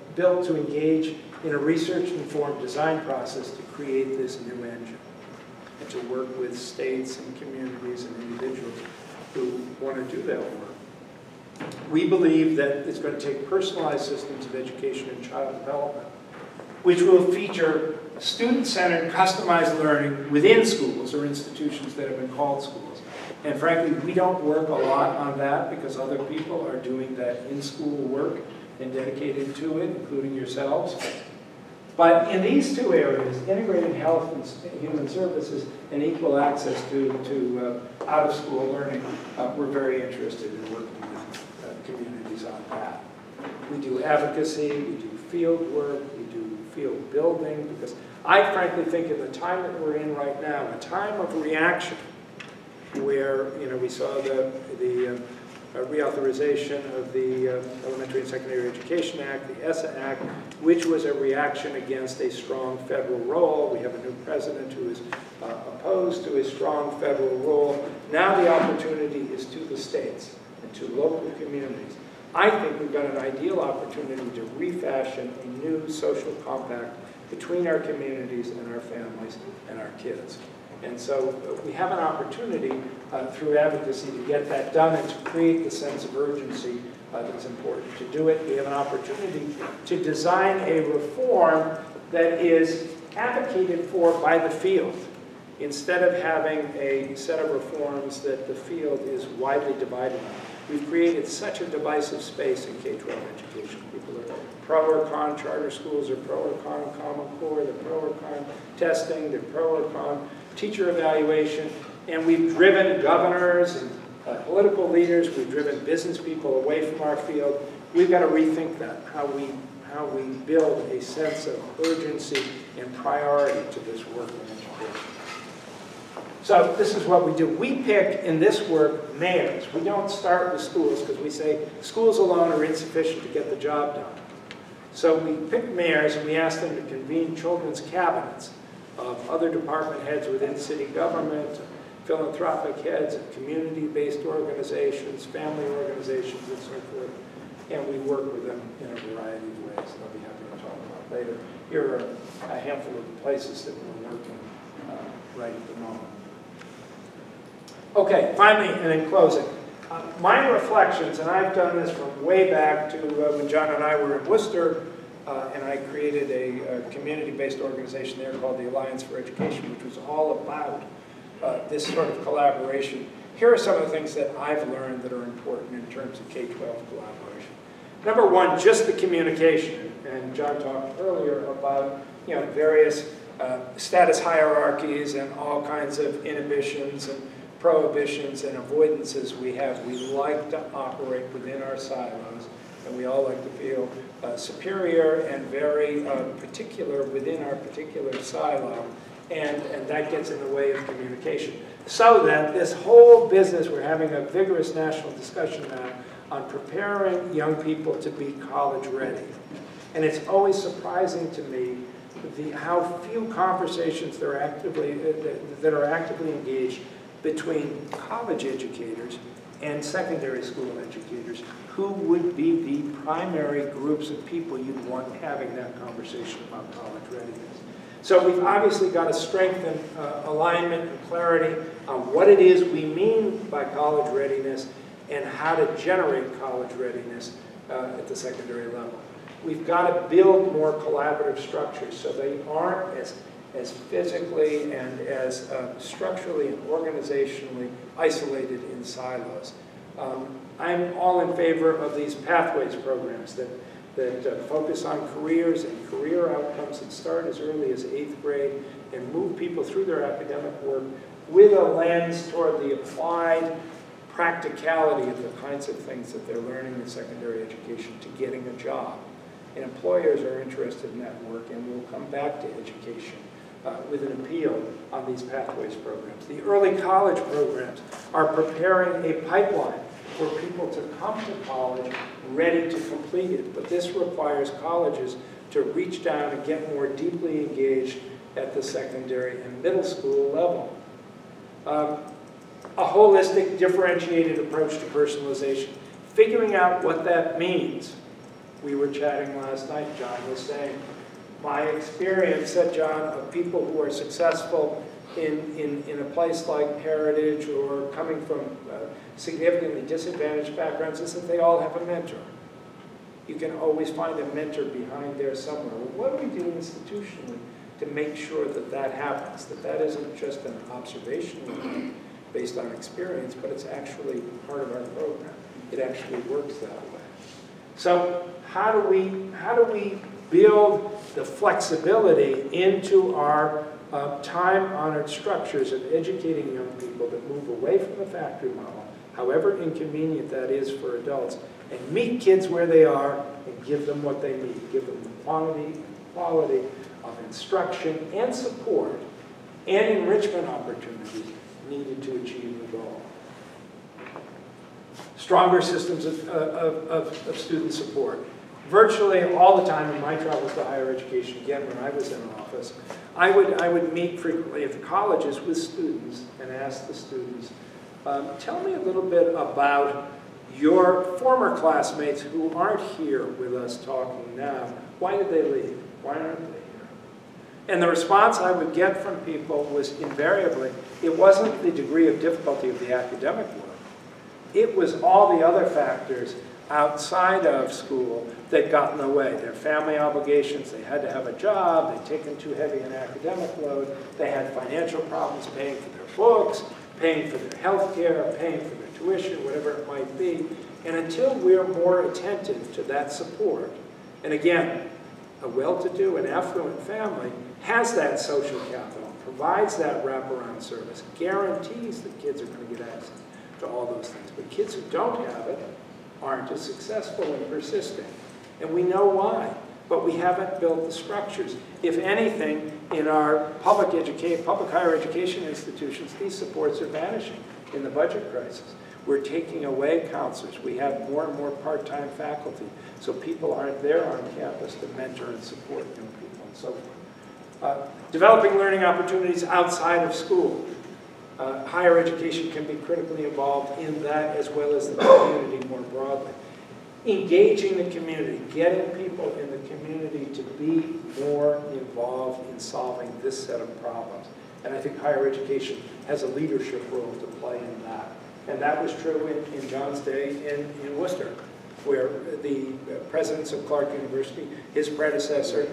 built to engage in a research-informed design process to create this new engine and to work with states and communities and individuals who want to do that work. We believe that it's going to take personalized systems of education and child development, which will feature student-centered, customized learning within schools or institutions that have been called schools. And frankly, we don't work a lot on that because other people are doing that in-school work and dedicated to it, including yourselves. But in these two areas, integrated health and human services and equal access to out-of-school learning, we're very interested in working with communities on that. We do advocacy, we do field work, we do field building, because I frankly think in the time that we're in right now, a time of reaction, where we saw the reauthorization of the Elementary and Secondary Education Act, the ESSA Act, which was a reaction against a strong federal role. We have a new president who is opposed to a strong federal role. Now the opportunity is to the states and to local communities. I think we've got an ideal opportunity to refashion a new social compact between our communities and our families and our kids. And so we have an opportunity through advocacy to get that done and to create the sense of urgency that's important to do it. We have an opportunity to design a reform that is advocated for by the field, instead of having a set of reforms that the field is widely divided on. We've created such a divisive space in K-12 education. People are pro or con charter schools, they're pro or con Common Core, they're pro or con testing, they're pro or con teacher evaluation, and we've driven governors and political leaders, we've driven business people away from our field. We've got to rethink that, how we build a sense of urgency and priority to this work in education. So this is what we do. We pick, in this work, mayors. We don't start with schools because we say schools alone are insufficient to get the job done. So we pick mayors and we ask them to convene children's cabinets of other department heads within city government, philanthropic heads of community-based organizations, family organizations, and so forth. And we work with them in a variety of ways that I'll be happy to talk about later. Here are a handful of the places that we're working right at the moment. Okay, finally, and in closing, my reflections, and I've done this from way back to when John and I were in Worcester, and I created a community-based organization there called the Alliance for Education, which was all about this sort of collaboration. Here are some of the things that I've learned that are important in terms of K-12 collaboration. Number one, just the communication. And John talked earlier about various status hierarchies and all kinds of inhibitions and prohibitions and avoidances we have. We like to operate within our silos, and we all like to feel superior and very particular within our particular silo, and that gets in the way of communication. So that this whole business, we're having a vigorous national discussion now on preparing young people to be college ready. And it's always surprising to me how few conversations that are actively engaged between college educators and secondary school educators, who would be the primary groups of people you'd want having that conversation about college readiness. So we've obviously got to strengthen alignment and clarity on what it is we mean by college readiness and how to generate college readiness at the secondary level. We've got to build more collaborative structures so they aren't as physically and as structurally and organizationally isolated in silos. I'm all in favor of these pathways programs that focus on careers and career outcomes that start as early as 8th grade and move people through their academic work with a lens toward the applied practicality of the kinds of things that they're learning in secondary education to getting a job. And employers are interested in that work, and we'll come back to education with an appeal on these pathways programs. The early college programs are preparing a pipeline for people to come to college ready to complete it. But this requires colleges to reach down and get more deeply engaged at the secondary and middle school level. A holistic, differentiated approach to personalization. Figuring out what that means We were chatting last night, John was saying, my experience, said John, of people who are successful in a place like Heritage or coming from significantly disadvantaged backgrounds is that they all have a mentor. You can always find a mentor behind there somewhere. Well, what do we do institutionally to make sure that that happens, that that isn't just an observation based on experience, but it's actually part of our program. It actually works that way. So how do we build the flexibility into our time-honored structures of educating young people that move away from the factory model, however inconvenient that is for adults, and meet kids where they are and give them what they need, give them the quality of instruction and support and enrichment opportunities needed to achieve the goal. Stronger systems of student support. Virtually all the time in my travels to higher education, again when I was in office, I would meet frequently at the colleges with students and ask the students, tell me a little bit about your former classmates who aren't here with us talking now. Why did they leave? Why aren't they here? And the response I would get from people was invariably, it wasn't the degree of difficulty of the academic work. It was all the other factors outside of school that got in the way. Their family obligations, they had to have a job, they'd taken too heavy an academic load, they had financial problems paying for their books, paying for their health care, paying for their tuition, whatever it might be. And until we're more attentive to that support, and again, a well-to-do and affluent family has that social capital, provides that wraparound service, guarantees that kids are going to get access to all those things. But kids who don't have it aren't as successful in persisting. And we know why, but we haven't built the structures. If anything, in our public higher education institutions, these supports are vanishing in the budget crisis. We're taking away counselors. We have more and more part-time faculty, so people aren't there on campus to mentor and support young people and so forth. Developing learning opportunities outside of school. Higher education can be critically involved in that as well as the community more broadly. Engaging the community, getting people in the community to be more involved in solving this set of problems. And I think higher education has a leadership role to play in that. And that was true in John's day in Worcester, where the presidents of Clark University, his predecessor,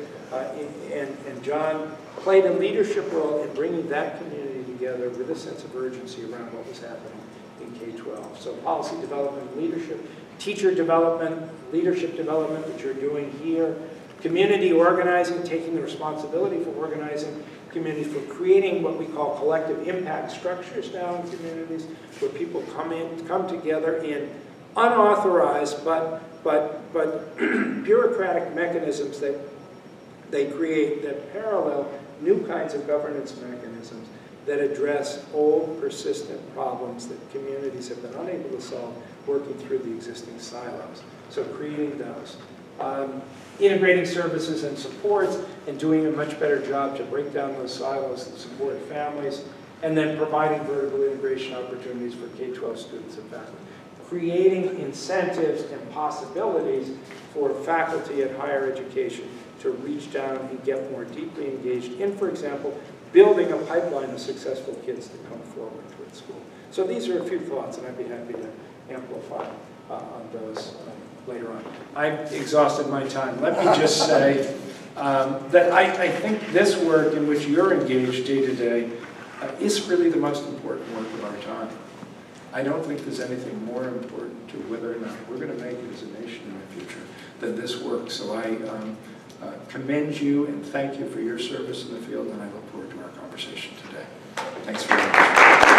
and John played a leadership role in bringing that community together with a sense of urgency around what was happening in K-12. So policy development and leadership, teacher development, leadership development, which you're doing here, community organizing, taking the responsibility for organizing communities, for creating what we call collective impact structures now in communities, where people come together in unauthorized but bureaucratic mechanisms that they create that parallel new kinds of governance mechanisms that address old, persistent problems that communities have been unable to solve, working through the existing silos. So creating those. Integrating services and supports and doing a much better job to break down those silos and support families, and then providing vertical integration opportunities for K-12 students and faculty. Creating incentives and possibilities for faculty at higher education to reach down and get more deeply engaged in, for example, building a pipeline of successful kids to come forward toward school. So these are a few thoughts, and I'd be happy to amplify on those later on. I've exhausted my time. Let me just say that I think this work in which you're engaged day to day is really the most important work of our time. I don't think there's anything more important to whether or not we're going to make it as a nation in the future than this work. So I commend you and thank you for your service in the field, and I look forward to our conversation today. Thanks very much.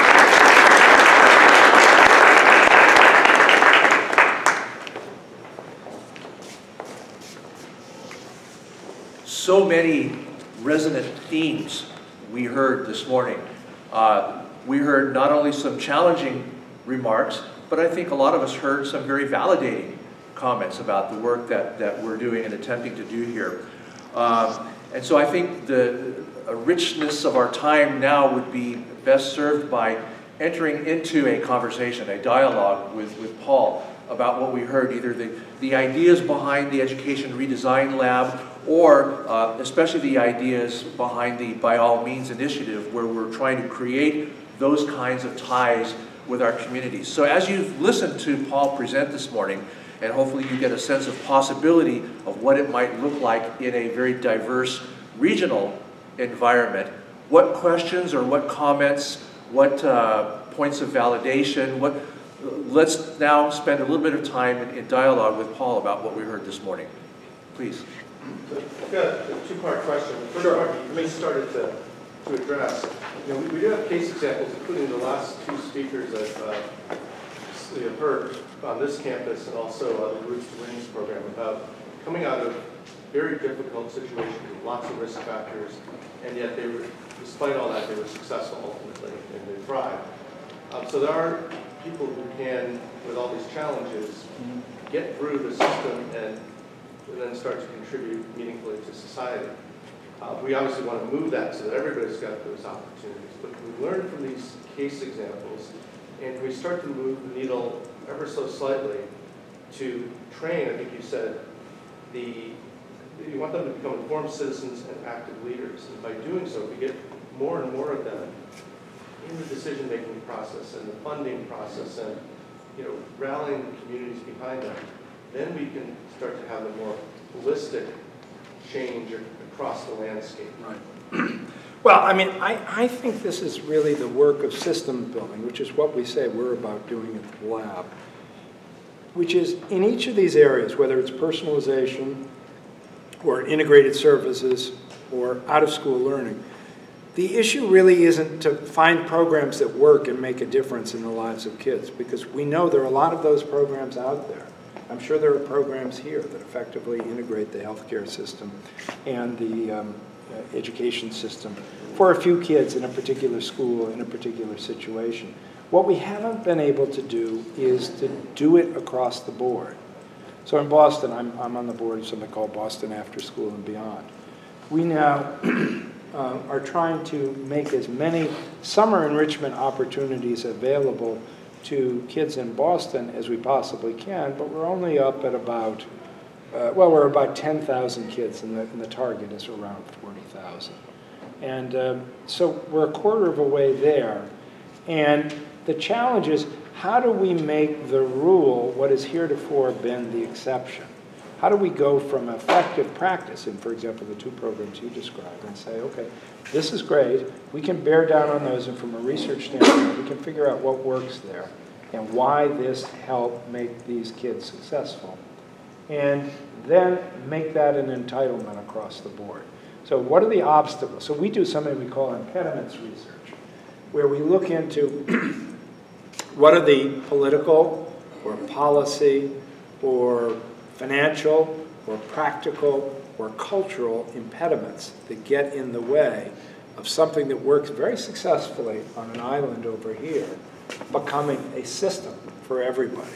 So many resonant themes we heard this morning. We heard not only some challenging remarks, but I think a lot of us heard some very validating comments about the work that we're doing and attempting to do here. And so I think the richness of our time now would be best served by entering into a conversation, a dialogue with Paul about what we heard, either the ideas behind the Education Redesign Lab, or especially the ideas behind the By All Means initiative, where we're trying to create those kinds of ties with our communities. So as you've listened to Paul present this morning, and hopefully you get a sense of possibility of what it might look like in a very diverse regional environment, what questions or what comments, what points of validation, let's now spend a little bit of time in dialogue with Paul about what we heard this morning. Please. I've got a two-part question. The first part you may started to address. You know, we do have case examples, including the last two speakers I've heard on this campus and also the Roots to Winnings program about coming out of very difficult situations with lots of risk factors, and yet they were, despite all that, they were successful ultimately and they thrived. So there are people who can, with all these challenges, get through the system and then start to contribute meaningfully to society. We obviously want to move that so that everybody's got those opportunities. But we learn from these case examples, and we start to move the needle ever so slightly to train, I think you said, you want them to become informed citizens and active leaders. And by doing so, we get more and more of them in the decision-making process and the funding process and, you know, rallying the communities behind them. Then we can start to have a more holistic change across the landscape. Right. Well, I mean, I think this is really the work of system building, which is what we say we're about doing at the lab, which is in each of these areas, whether it's personalization or integrated services or out-of-school learning, the issue really isn't to find programs that work and make a difference in the lives of kids, because we know there are a lot of those programs out there. I'm sure there are programs here that effectively integrate the healthcare system and the education system for a few kids in a particular school, in a particular situation. What we haven't been able to do is to do it across the board. So in Boston, I'm on the board of something called Boston After School and Beyond. We now are trying to make as many summer enrichment opportunities available to kids in Boston as we possibly can, but we're only up at about, we're about 10,000 kids, and the target is around 40,000. And so we're a quarter of a way there. And the challenge is, how do we make the rule what has heretofore been the exception? How do we go from effective practice, in, for example, the two programs you described, and say, okay, this is great, we can bear down on those, and from a research standpoint, we can figure out what works there and why this helped make these kids successful, and then make that an entitlement across the board. So what are the obstacles? So we do something we call impediments research, where we look into what are the political or policy or financial or practical or cultural impediments that get in the way of something that works very successfully on an island over here becoming a system for everybody.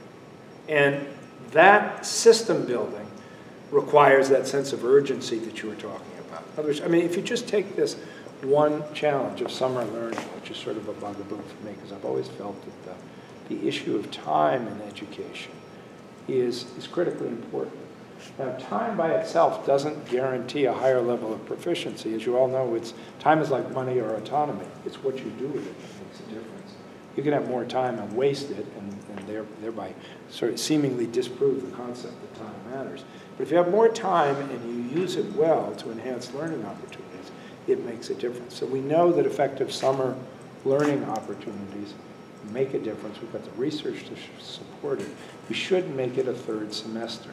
And that system building requires that sense of urgency that you were talking about. In other words, I mean, if you just take this one challenge of summer learning, which is sort of a bugaboo for me, because I've always felt that the issue of time in education is critically important. Now, time by itself doesn't guarantee a higher level of proficiency. As you all know, time is like money or autonomy. It's what you do with it that makes a difference. You can have more time and waste it, and thereby sort of seemingly disprove the concept that time matters. But if you have more time and you use it well to enhance learning opportunities, it makes a difference. So we know that effective summer learning opportunities make a difference. We've got the research to support it. We should make it a third semester.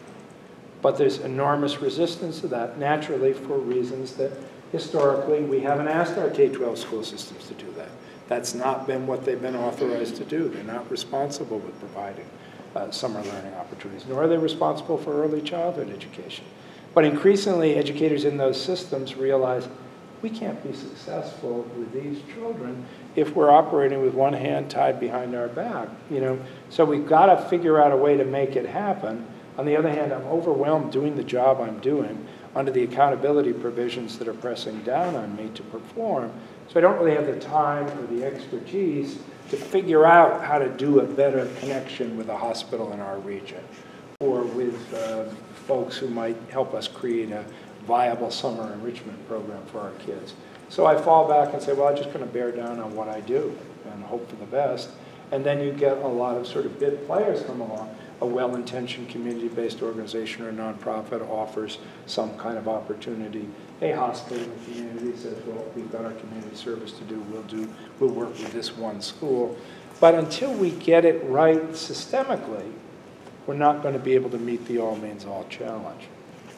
But there's enormous resistance to that, naturally, for reasons that historically we haven't asked our K-12 school systems to do that. That's not been what they've been authorized to do. They're not responsible with providing summer learning opportunities, nor are they responsible for early childhood education. But increasingly, educators in those systems realize we can't be successful with these children if we're operating with one hand tied behind our back. So we've got to figure out a way to make it happen. On the other hand, I'm overwhelmed doing the job I'm doing under the accountability provisions that are pressing down on me to perform, So I don't really have the time or the expertise to figure out how to do a better connection with a hospital in our region, or with folks who might help us create a viable summer enrichment program for our kids. So I fall back and say, well, I'm just going to bear down on what I do and hope for the best. And then you get a lot of sort of big players come along. A well-intentioned community-based organization or nonprofit offers some kind of opportunity. A hospital in the community says, well, we've got our community service to do, we'll work with this one school. But until we get it right systemically, we're not going to be able to meet the all means all challenge.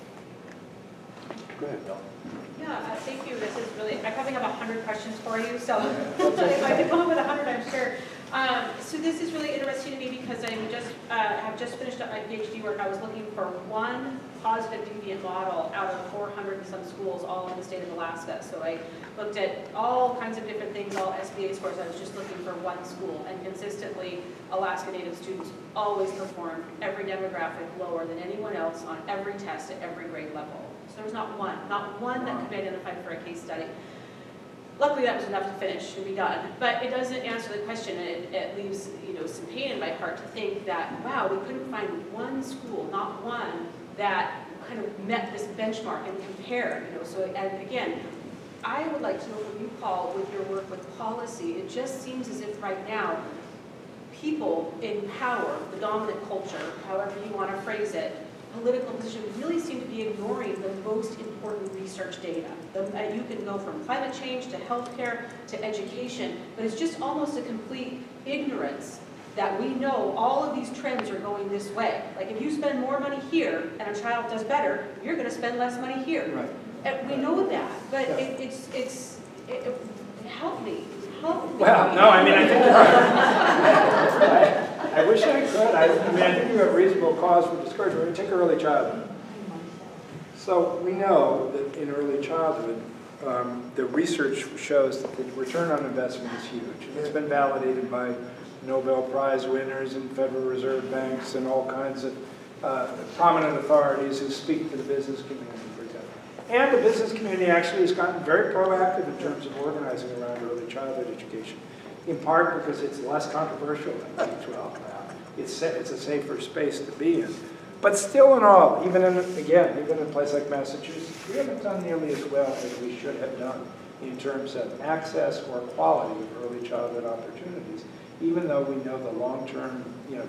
Go ahead, Bill. Yeah, thank you. This is really, I probably have 100 questions for you, so if I could come up with 100, I'm sure. So this is really interesting to me because I have just finished up my PhD work. I was looking for one positive deviant model out of 400 and some schools all in the state of Alaska. So I looked at all kinds of different things, all SBA scores. I was just looking for one school, and consistently Alaska Native students always performed every demographic lower than anyone else on every test at every grade level. So there was not one that could be identified for a case study. Luckily, that was enough to finish and be done. But it doesn't answer the question, and it leaves some pain in my heart to think that, wow, we couldn't find one school, not one, that kind of met this benchmark and compared. So, and again, I would like to know from you, Paul, with your work with policy, it just seems as if right now, people in power, the dominant culture, however you want to phrase it, political position, really seem to be ignoring the most important research data. You can go from climate change to healthcare to education, but it's just almost a complete ignorance that we know all of these trends are going this way. Like if you spend more money here and a child does better, you're going to spend less money here. Right. And we know that, but Yeah. help me. Well, no, I mean, I think I wish I could. I think you have reasonable cause for discouragement. Take early childhood. So we know that in early childhood, the research shows that the return on investment is huge. It's been validated by Nobel Prize winners and Federal Reserve banks and all kinds of prominent authorities who speak to the business community, for example. And the business community actually has gotten very proactive in terms of organizing around early childhood education, in part because it's less controversial than K-12 now. It's a safer space to be in. But still in all, even in a place like Massachusetts, we haven't done nearly as well as we should have done in terms of access or quality of early childhood opportunities, even though we know the long-term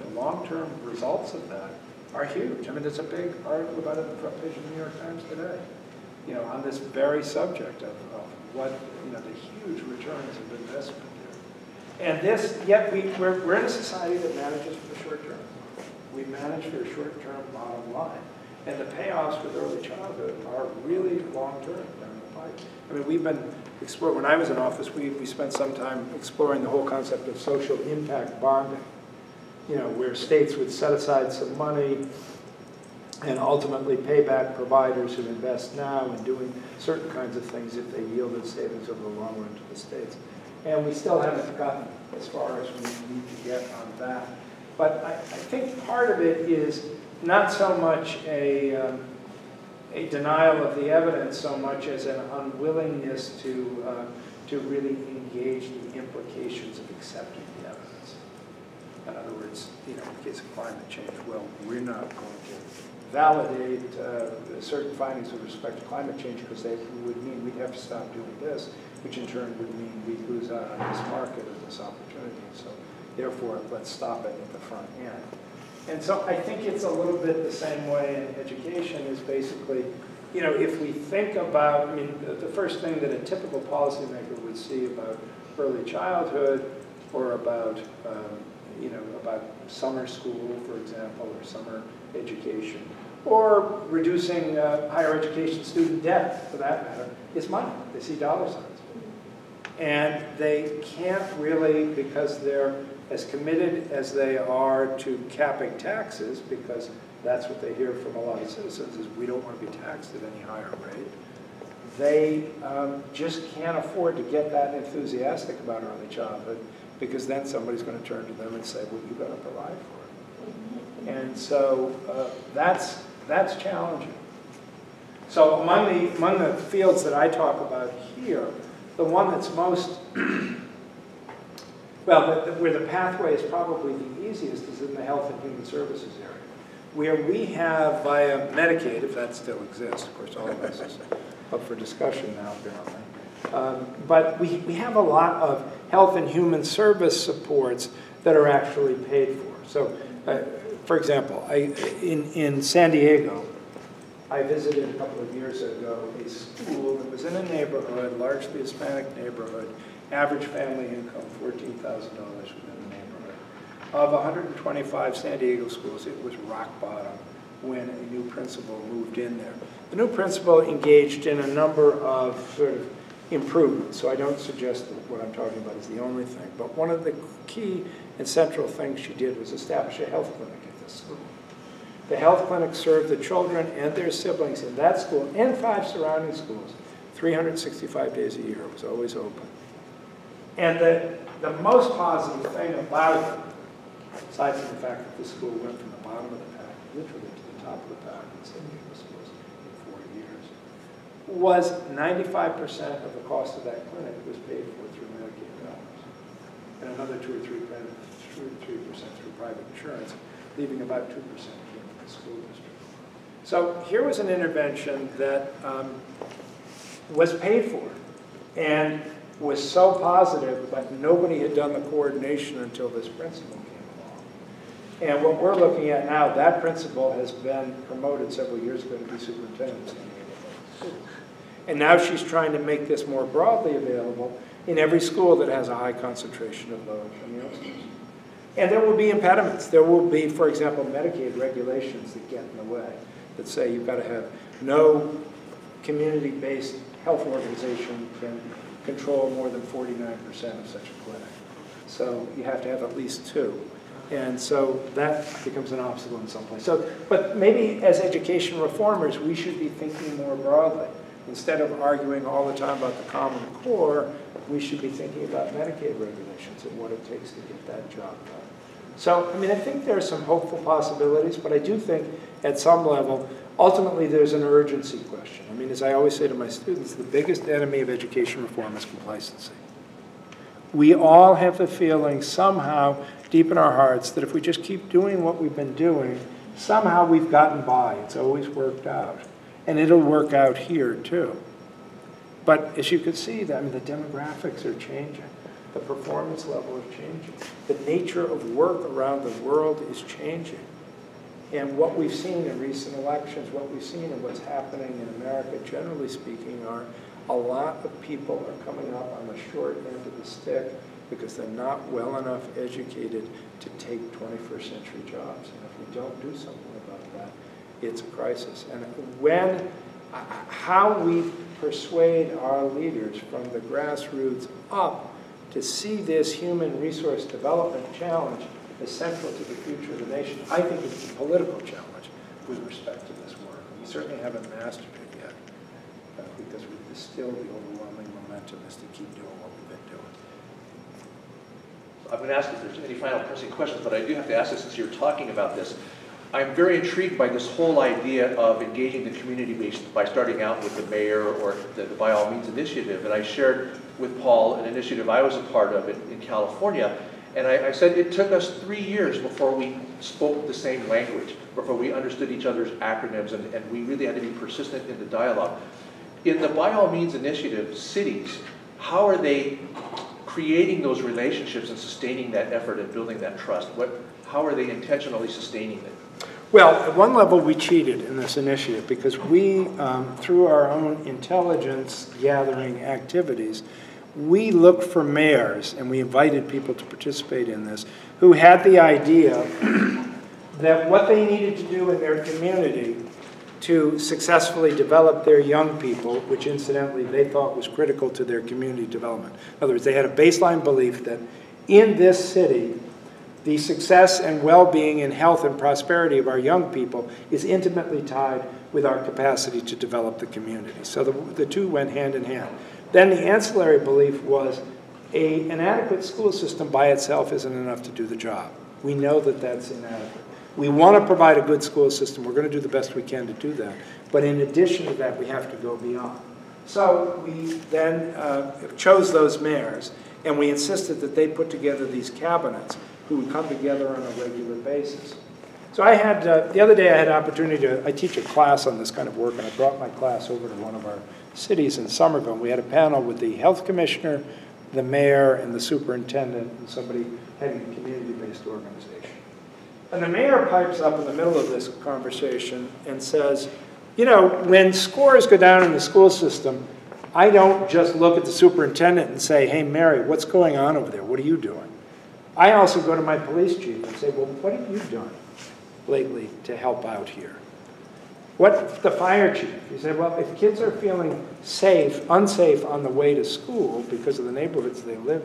results of that are huge. I mean, there's a big article about it on the front page of the New York Times today, on this very subject of what, the huge returns of investment here. And yet we're in a society that manages for the short term. We manage for a short-term bottom line. And the payoffs with early childhood are really long-term down the pipe. I mean, we've been exploring, when I was in office, we spent some time exploring the whole concept of social impact bonding, where states would set aside some money and ultimately pay back providers who invest now in doing certain kinds of things if they yielded savings over the long run to the states. And we still haven't gotten as far as we need to get on that. But I think part of it is not so much a denial of the evidence so much as an unwillingness to really engage the implications of accepting the evidence. In other words, in the case of climate change, well, we're not going to validate certain findings with respect to climate change because they would mean we'd have to stop doing this, which in turn would mean we'd lose out on this market or this opportunity. So therefore, let's stop it at the front end. And so I think it's a little bit the same way in education is basically, if we think about, the first thing that a typical policymaker would see about early childhood or about, about summer school, for example, or summer education, or reducing higher education student debt, for that matter, is money. They see dollar signs. And they can't really, because they're as committed as they are to capping taxes, because that's what they hear from a lot of citizens, is we don't want to be taxed at any higher rate. They just can't afford to get that enthusiastic about early childhood, because then somebody's going to turn to them and say, well, you've got to provide for it. And so that's challenging. So among the fields that I talk about here, The one that's most, well, where the pathway is probably the easiest is in the Health and Human Services area, where we have via Medicaid, if that still exists, of course all of this is up for discussion now apparently, but we have a lot of health and human service supports that are actually paid for. So, for example, in San Diego, I visited a couple of years ago a school that was in a neighborhood, largely Hispanic neighborhood, average family income $14,000 within the neighborhood. Of 125 San Diego schools, it was rock bottom when a new principal moved in there. The new principal engaged in a number of sort of improvements, so I don't suggest that what I'm talking about is the only thing, but one of the key and central things she did was establish a health clinic at this school. The health clinic served the children and their siblings in that school and 5 surrounding schools 365 days a year. It was always open. And the most positive thing about it, aside from the fact that the school went from the bottom of the pack literally to the top of the pack in San Diego schools in 4 years, was 95% of the cost of that clinic was paid for through Medicaid dollars, and another 2 or 3% through private insurance, leaving about 2% came from the school district. So here was an intervention that was paid for and was so positive, but nobody had done the coordination until this principal came along. And what we're looking at now, that principal has been promoted several years ago to be superintendent of San Diego. And now she's trying to make this more broadly available in every school that has a high concentration of low-income youngsters. And there will be impediments. There will be, for example, Medicaid regulations that get in the way, that say you've got to have no community-based health organization can control more than 49% of such a clinic. So you have to have at least 2. And so that becomes an obstacle in some place. So, but maybe as education reformers, we should be thinking more broadly. Instead of arguing all the time about the Common Core, we should be thinking about Medicaid regulations and what it takes to get that job done. So, I mean, I think there are some hopeful possibilities, but I do think at some level, ultimately there's an urgency question. I mean, as I always say to my students, the biggest enemy of education reform is complacency. We all have the feeling somehow deep in our hearts that if we just keep doing what we've been doing, somehow we've gotten by. It's always worked out. And it'll work out here too. But as you can see, I mean, the demographics are changing. The performance level is changing. The nature of work around the world is changing. And what we've seen in recent elections, what we've seen and what's happening in America, generally speaking, are a lot of people are coming up on the short end of the stick because they're not well enough educated to take 21st century jobs. And if we don't do something about that, it's a crisis. And how we persuade our leaders from the grassroots up to see this human resource development challenge as central to the future of the nation, I think it's a political challenge with respect to this work. We certainly haven't mastered it yet because we've distilled the overwhelming momentum is to keep doing what we've been doing. I'm going to ask if there's any final pressing questions, but I do have to ask this since you're talking about this. I'm very intrigued by this whole idea of engaging the community by starting out with the mayor or the By All Means initiative. And I shared with Paul an initiative I was a part of in California. And I said it took us 3 years before we spoke the same language, before we understood each other's acronyms, and we really had to be persistent in the dialogue. In the By All Means initiative, cities, how are they creating those relationships and sustaining that effort and building that trust? How are they intentionally sustaining it? Well, at one level we cheated in this initiative because we, through our own intelligence gathering activities, we looked for mayors, and we invited people to participate in this, who had the idea that what they needed to do in their community to successfully develop their young people, which incidentally they thought was critical to their community development. In other words, they had a baseline belief that in this city, the success and well-being and health and prosperity of our young people is intimately tied with our capacity to develop the community. So the two went hand in hand. Then the ancillary belief was an adequate school system by itself isn't enough to do the job. We know that that's inadequate. We want to provide a good school system. We're going to do the best we can to do that. But in addition to that, we have to go beyond. So we then chose those mayors, and we insisted that they put together these cabinets who would come together on a regular basis. So I had, the other day I had an opportunity I teach a class on this kind of work, and I brought my class over to one of our cities in Somerville. We had a panel with the health commissioner, the mayor, and the superintendent, and somebody heading a community-based organization. And the mayor pipes up in the middle of this conversation and says, you know, when scores go down in the school system, I don't just look at the superintendent and say, hey, Mary, what's going on over there? What are you doing? I also go to my police chief and say, well, what have you done lately to help out here? What the fire chief? He said, well, if kids are feeling unsafe on the way to school because of the neighborhoods they live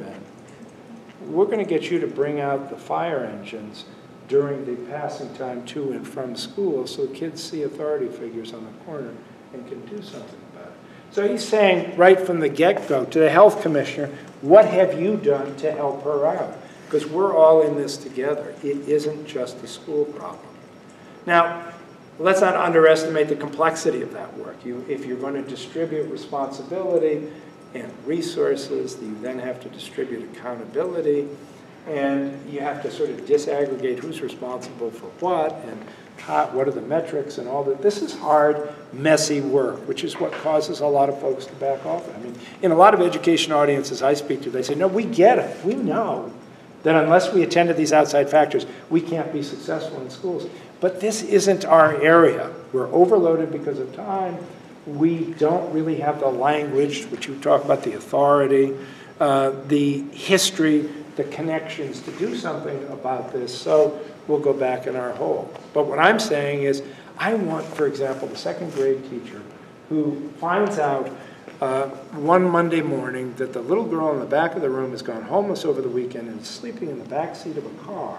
in, we're going to get you to bring out the fire engines during the passing time to and from school so kids see authority figures on the corner and can do something about it. So he's saying right from the get-go to the health commissioner, what have you done to help her out? Because we're all in this together. It isn't just a school problem. Now, let's not underestimate the complexity of that work. If you're going to distribute responsibility and resources, you then have to distribute accountability, and you have to sort of disaggregate who's responsible for what, and what are the metrics and all that. This is hard, messy work, which is what causes a lot of folks to back off. I mean, in a lot of education audiences I speak to, they say, no, we get it. We know that unless we attend to these outside factors, we can't be successful in schools. But this isn't our area. We're overloaded because of time. We don't really have the language, which you talk about, the authority, the history, the connections to do something about this, so we'll go back in our hole. But what I'm saying is, I want, for example, the second grade teacher who finds out one Monday morning that the little girl in the back of the room has gone homeless over the weekend and is sleeping in the back seat of a car.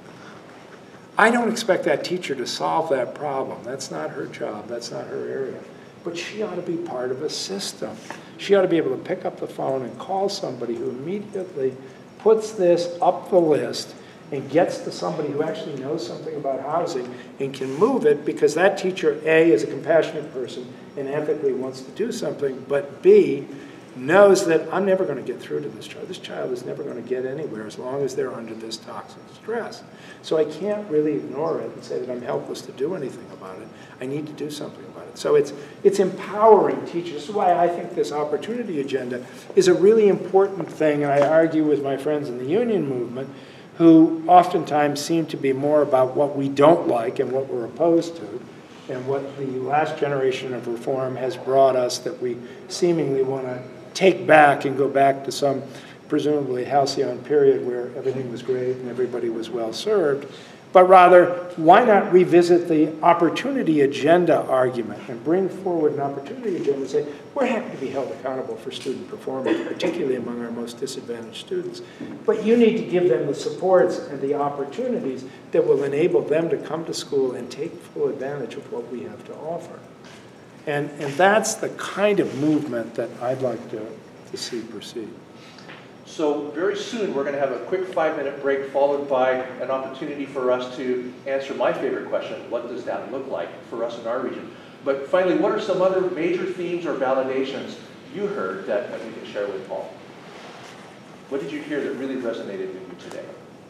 I don't expect that teacher to solve that problem. That's not her job. That's not her area. But she ought to be part of a system. She ought to be able to pick up the phone and call somebody who immediately puts this up the list and gets to somebody who actually knows something about housing and can move it, because that teacher, A, is a compassionate person and ethically wants to do something, but B, knows that I'm never going to get through to this child. This child is never going to get anywhere as long as they're under this toxic stress. So I can't really ignore it and say that I'm helpless to do anything about it. I need to do something about it. So it's empowering teachers. This is why I think this opportunity agenda is a really important thing, and I argue with my friends in the union movement who oftentimes seem to be more about what we don't like and what we're opposed to, and what the last generation of reform has brought us that we seemingly want to take back and go back to some presumably halcyon period where everything was great and everybody was well served. But rather, why not revisit the opportunity agenda argument and bring forward an opportunity agenda and say, we're happy to be held accountable for student performance, particularly among our most disadvantaged students. But you need to give them the supports and the opportunities that will enable them to come to school and take full advantage of what we have to offer. And that's the kind of movement that I'd like to see proceed. So very soon we're going to have a quick 5-minute break followed by an opportunity for us to answer my favorite question, what does that look like for us in our region? But finally, what are some other major themes or validations you heard that we can share with Paul? What did you hear that really resonated with you today?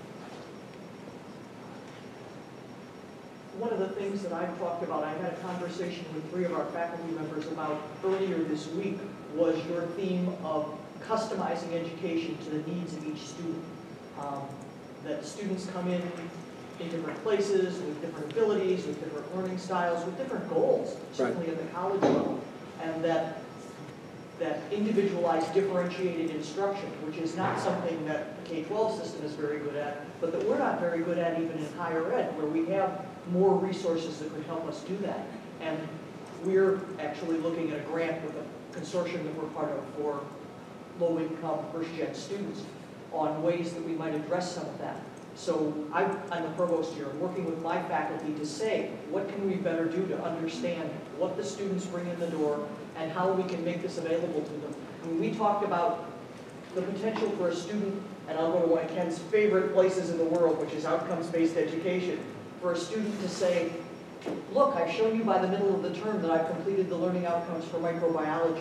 One of the things that I've talked about, I had a conversation with 3 of our faculty members about earlier this week, was your theme of customizing education to the needs of each student. That students come in different places, with different abilities, with different learning styles, with different goals, certainly at the college level, and that individualized, differentiated instruction, which is not something that the K-12 system is very good at, but that we're not very good at even in higher ed, where we have more resources that could help us do that. And we're actually looking at a grant with a consortium that we're part of for low-income first-gen students on ways that we might address some of that. So I'm the provost here, working with my faculty to say, what can we better do to understand what the students bring in the door and how we can make this available to them. When we talked about the potential for a student, and I'll go to one of Ken's favorite places in the world, which is outcomes-based education, for a student to say, look, I've shown you by the middle of the term that I've completed the learning outcomes for microbiology.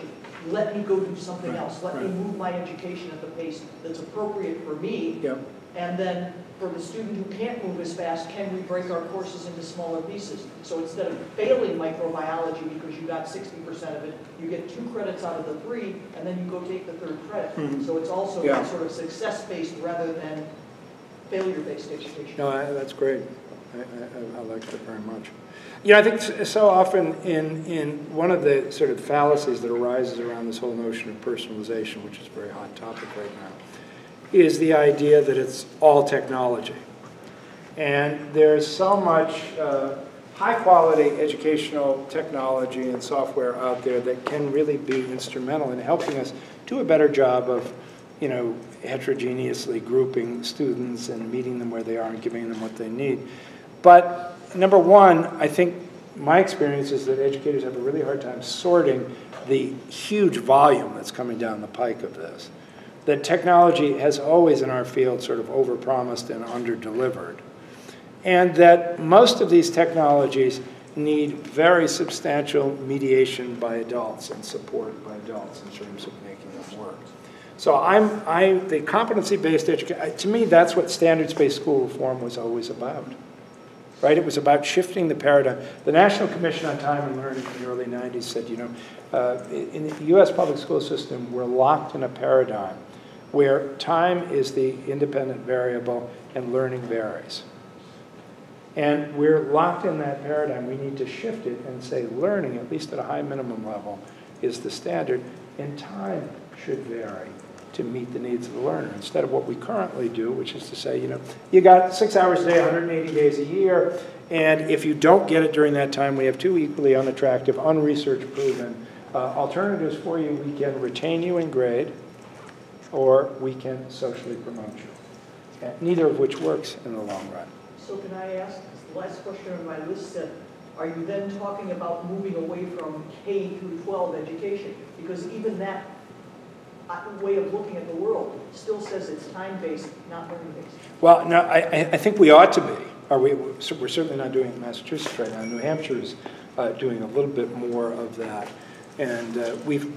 let me go do something Right, else. Let me right. move my education at the pace that's appropriate for me. Yep. And then for the student who can't move as fast, can we break our courses into smaller pieces? So instead of failing microbiology because you got 60% of it, you get 2 credits out of the 3, and then you go take the 3rd credit. Mhm. So it's also Yeah. sort of success-based rather than failure-based education. No, that's great. I like that very much. You know, I think so often in one of the sort of fallacies that arises around this whole notion of personalization, which is a very hot topic right now, is the idea that it's all technology. And there's so much high-quality educational technology and software out there that can really be instrumental in helping us do a better job of, you know, heterogeneously grouping students and meeting them where they are and giving them what they need. But number one, I think my experience is that educators have a really hard time sorting the huge volume that's coming down the pike of this. That technology has always in our field sort of overpromised and underdelivered. And that most of these technologies need very substantial mediation by adults and support by adults in terms of making them work. So the competency-based education, to me, that's what standards-based school reform was always about. Right? It was about shifting the paradigm. The National Commission on Time and Learning in the early 90s said, you know, in the U.S. public school system, we're locked in a paradigm where time is the independent variable and learning varies. And we're locked in that paradigm. We need to shift it and say learning, at least at a high minimum level, is the standard, and time should vary to meet the needs of the learner, instead of what we currently do, which is to say, you know, you got 6 hours a day, 180 days a year, and if you don't get it during that time, we have 2 equally unattractive, unresearch proven alternatives for you. We can retain you in grade, or we can socially promote you. Neither of which works in the long run. So can I ask, the last question on my list said, are you then talking about moving away from K through 12 education? Because even that way of looking at the world still says it's time-based, not learning-based. Well, no, I think we ought to be. We're certainly not doing it in Massachusetts right now. New Hampshire is doing a little bit more of that. And we've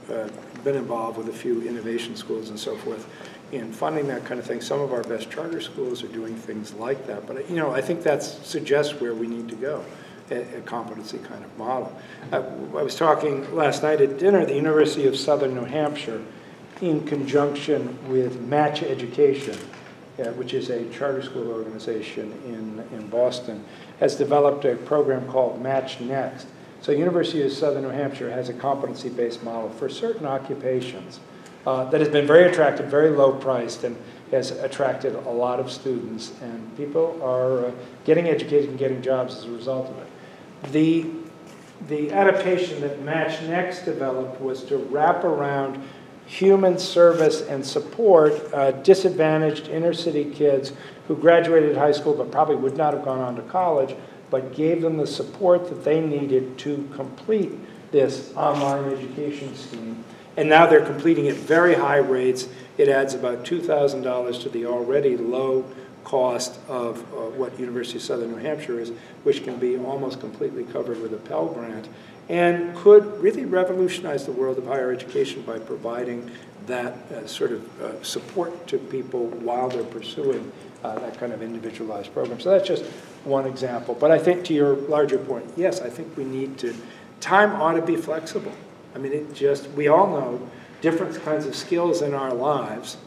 been involved with a few innovation schools and so forth in funding that kind of thing. Some of our best charter schools are doing things like that. But, you know, I think that suggests where we need to go, a competency kind of model. I was talking last night at dinner at the University of Southern New Hampshire in conjunction with Match Education, which is a charter school organization in Boston, has developed a program called Match Next. So University of Southern New Hampshire has a competency-based model for certain occupations that has been very attractive, very low priced, and has attracted a lot of students, and people are getting educated and getting jobs as a result of it. The adaptation that Match Next developed was to wrap around human service and support disadvantaged inner city kids who graduated high school but probably would not have gone on to college, but gave them the support that they needed to complete this online education scheme. And now they're completing at very high rates. It adds about $2,000 to the already low cost of what University of Southern New Hampshire is, which can be almost completely covered with a Pell Grant, and could really revolutionize the world of higher education by providing that sort of support to people while they're pursuing that kind of individualized program. So that's just one example. But I think to your larger point, yes, I think we need to, time ought to be flexible. I mean, we all know different kinds of skills in our lives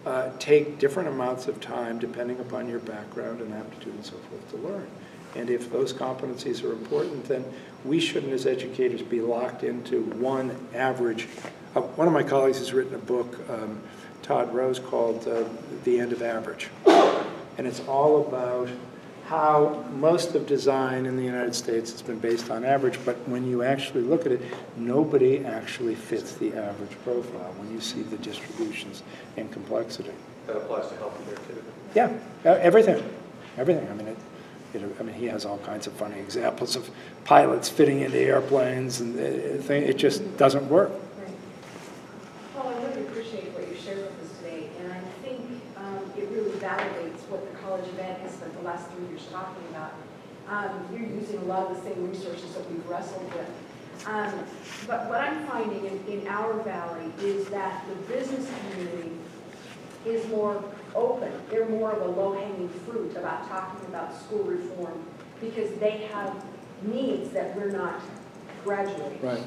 take different amounts of time depending upon your background and aptitude and so forth to learn. And if those competencies are important, then we shouldn't, as educators, be locked into one average. One of my colleagues has written a book, Todd Rose, called The End of Average. And it's all about how most of design in the United States has been based on average, but when you actually look at it, nobody actually fits the average profile when you see the distributions and complexity. That applies to healthcare too. Yeah, everything. Everything. I mean, he has all kinds of funny examples of pilots fitting into airplanes, and it just doesn't work. Right. Well, I really appreciate what you shared with us today, and I think it really validates what the College of Ed has spent the last 3 years talking about. You're using a lot of the same resources that we've wrestled with. But what I'm finding in our valley is that the business community is more open. They're more of a low-hanging fruit about talking about school reform because they have needs that we're not graduating. Right.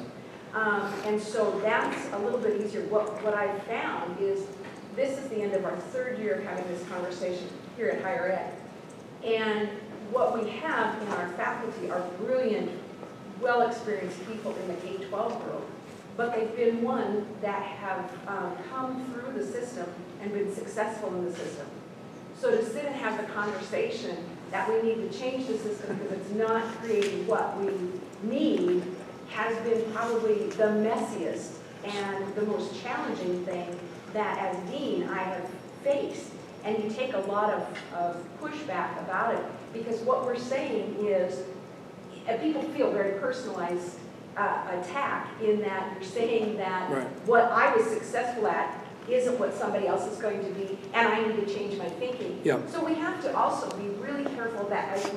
And so that's a little bit easier. What I've found is this is the end of our third year of having this conversation here at Higher Ed. And what we have in our faculty are brilliant, well-experienced people in the K-12 world, but they've been one that have come through the system and been successful in the system. So to sit and have the conversation that we need to change the system because it's not creating what we need has been probably the messiest and the most challenging thing that as dean I have faced. And you take a lot of pushback about it because what we're saying is, people feel very personalized attack in that you're saying that Right. what I was successful at isn't what somebody else is going to be, and I need to change my thinking. Yeah. So we have to also be really careful that as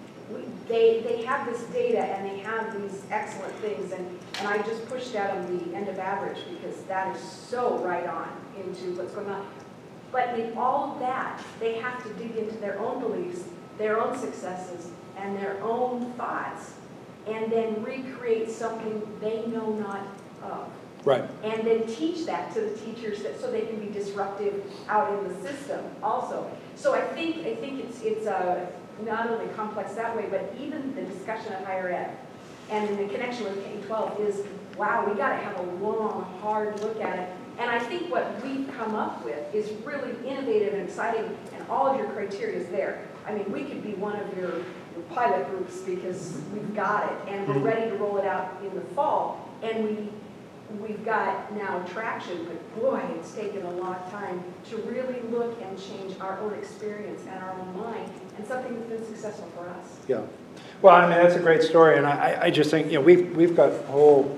they have this data and they have these excellent things, and I just pushed out on the end of average because that is so right on into what's going on. But in all of that, they have to dig into their own beliefs, their own successes, and their own thoughts, and then recreate something they know not of. Right. And then teach that to the teachers so they can be disruptive out in the system also. So I think it's not only complex that way, but even the discussion of higher ed and in the connection with K-12 is, wow, we got to have a long, hard look at it. And I think what we've come up with is really innovative and exciting, and all of your criteria is there. I mean, we could be one of your pilot groups because we've got it, and we're ready to roll it out in the fall. And we've got now traction, but boy, it's taken a long time to really look and change our own experience and our own mind, and something that's been successful for us. Yeah. Well, I mean, that's a great story, and I just think, you know, we've got whole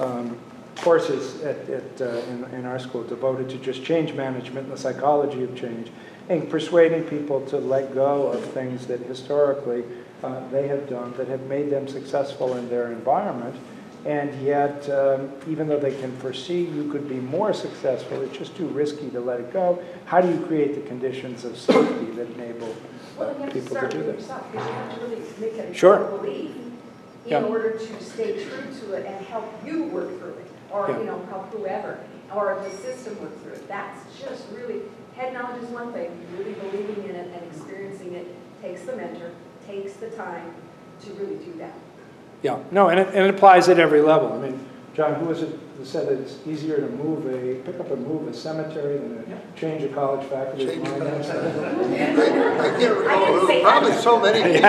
courses in our school devoted to just change management and the psychology of change, and persuading people to let go of things that historically they have done that have made them successful in their environment. And yet, even though they can foresee you could be more successful, it's just too risky to let it go. How do you create the conditions of safety that enable people to do this? Because you have to really make it a Sure. belief in order to stay true to it and help you work through it, or you know, help whoever, or the system work through it. That's just really, head knowledge is one thing. Really believing in it and experiencing it takes the mentor, takes the time to really do that. Yeah, no, and it applies at every level. I mean, John, who was it that said that it's easier to pick up and move a cemetery than to change a college faculty's mind? I can't recall, probably so many people.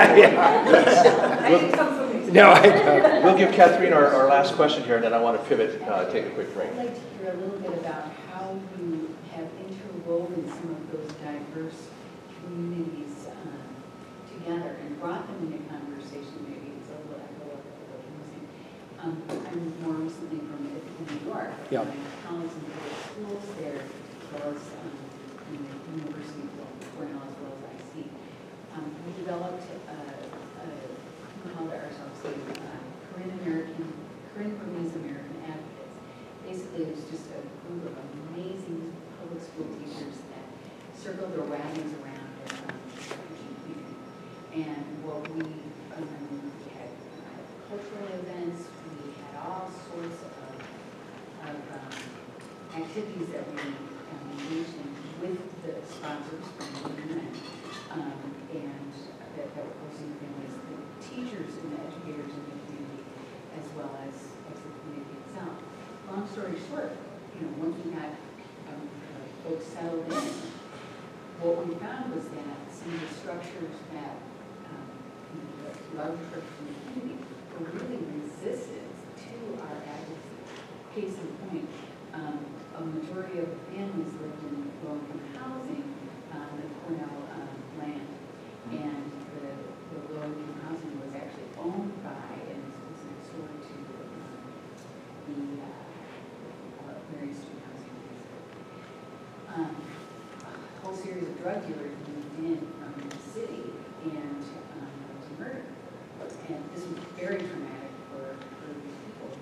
We'll give Catherine our last question here, and then I want to pivot, take a quick break. I'd like to hear a little bit about how you have interwoven some of those diverse communities together and brought them into conversation. Maybe it's a little echo of what you're saying. I'm more recently from New York. Yeah. My colleagues in public schools there, as well as in the University of Cornell, as well as IC. We developed we called ourselves Korean Burmese American Advocates. Basically, it was just a group of amazing public school teachers that circled their wagons around their community. And what we had cultural events, we had all sorts of activities that we engaged in with the sponsors from the UN, and that were hosting families, the teachers and the educators in the community, as well as the community itself. Long story short, you know, once we got folks settled in, what we found was that some of the structures that the large church in the community were really resistant to our advocacy. Case in point, a majority of the families lived in low-income housing on the Cornell land, and the low-income housing was actually owned by and was next door to the Mary Street housing. A whole series of drug dealers moved in from the city and was murdered. And this was very traumatic for these people.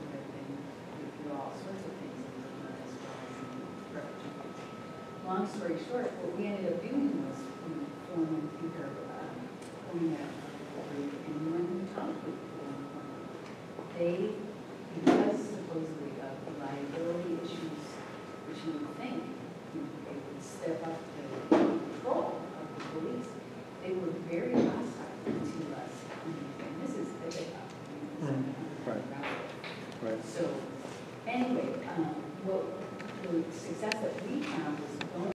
sorts of things as well as in refugees. Long story short, what we ended up doing was forming pointing out a group, and when we talked with they, because supposedly of the liability issues, which you would think they would step up to control of the police, they were very hostile to us. And this is the big up. Right. So anyway, what the success that we found was don't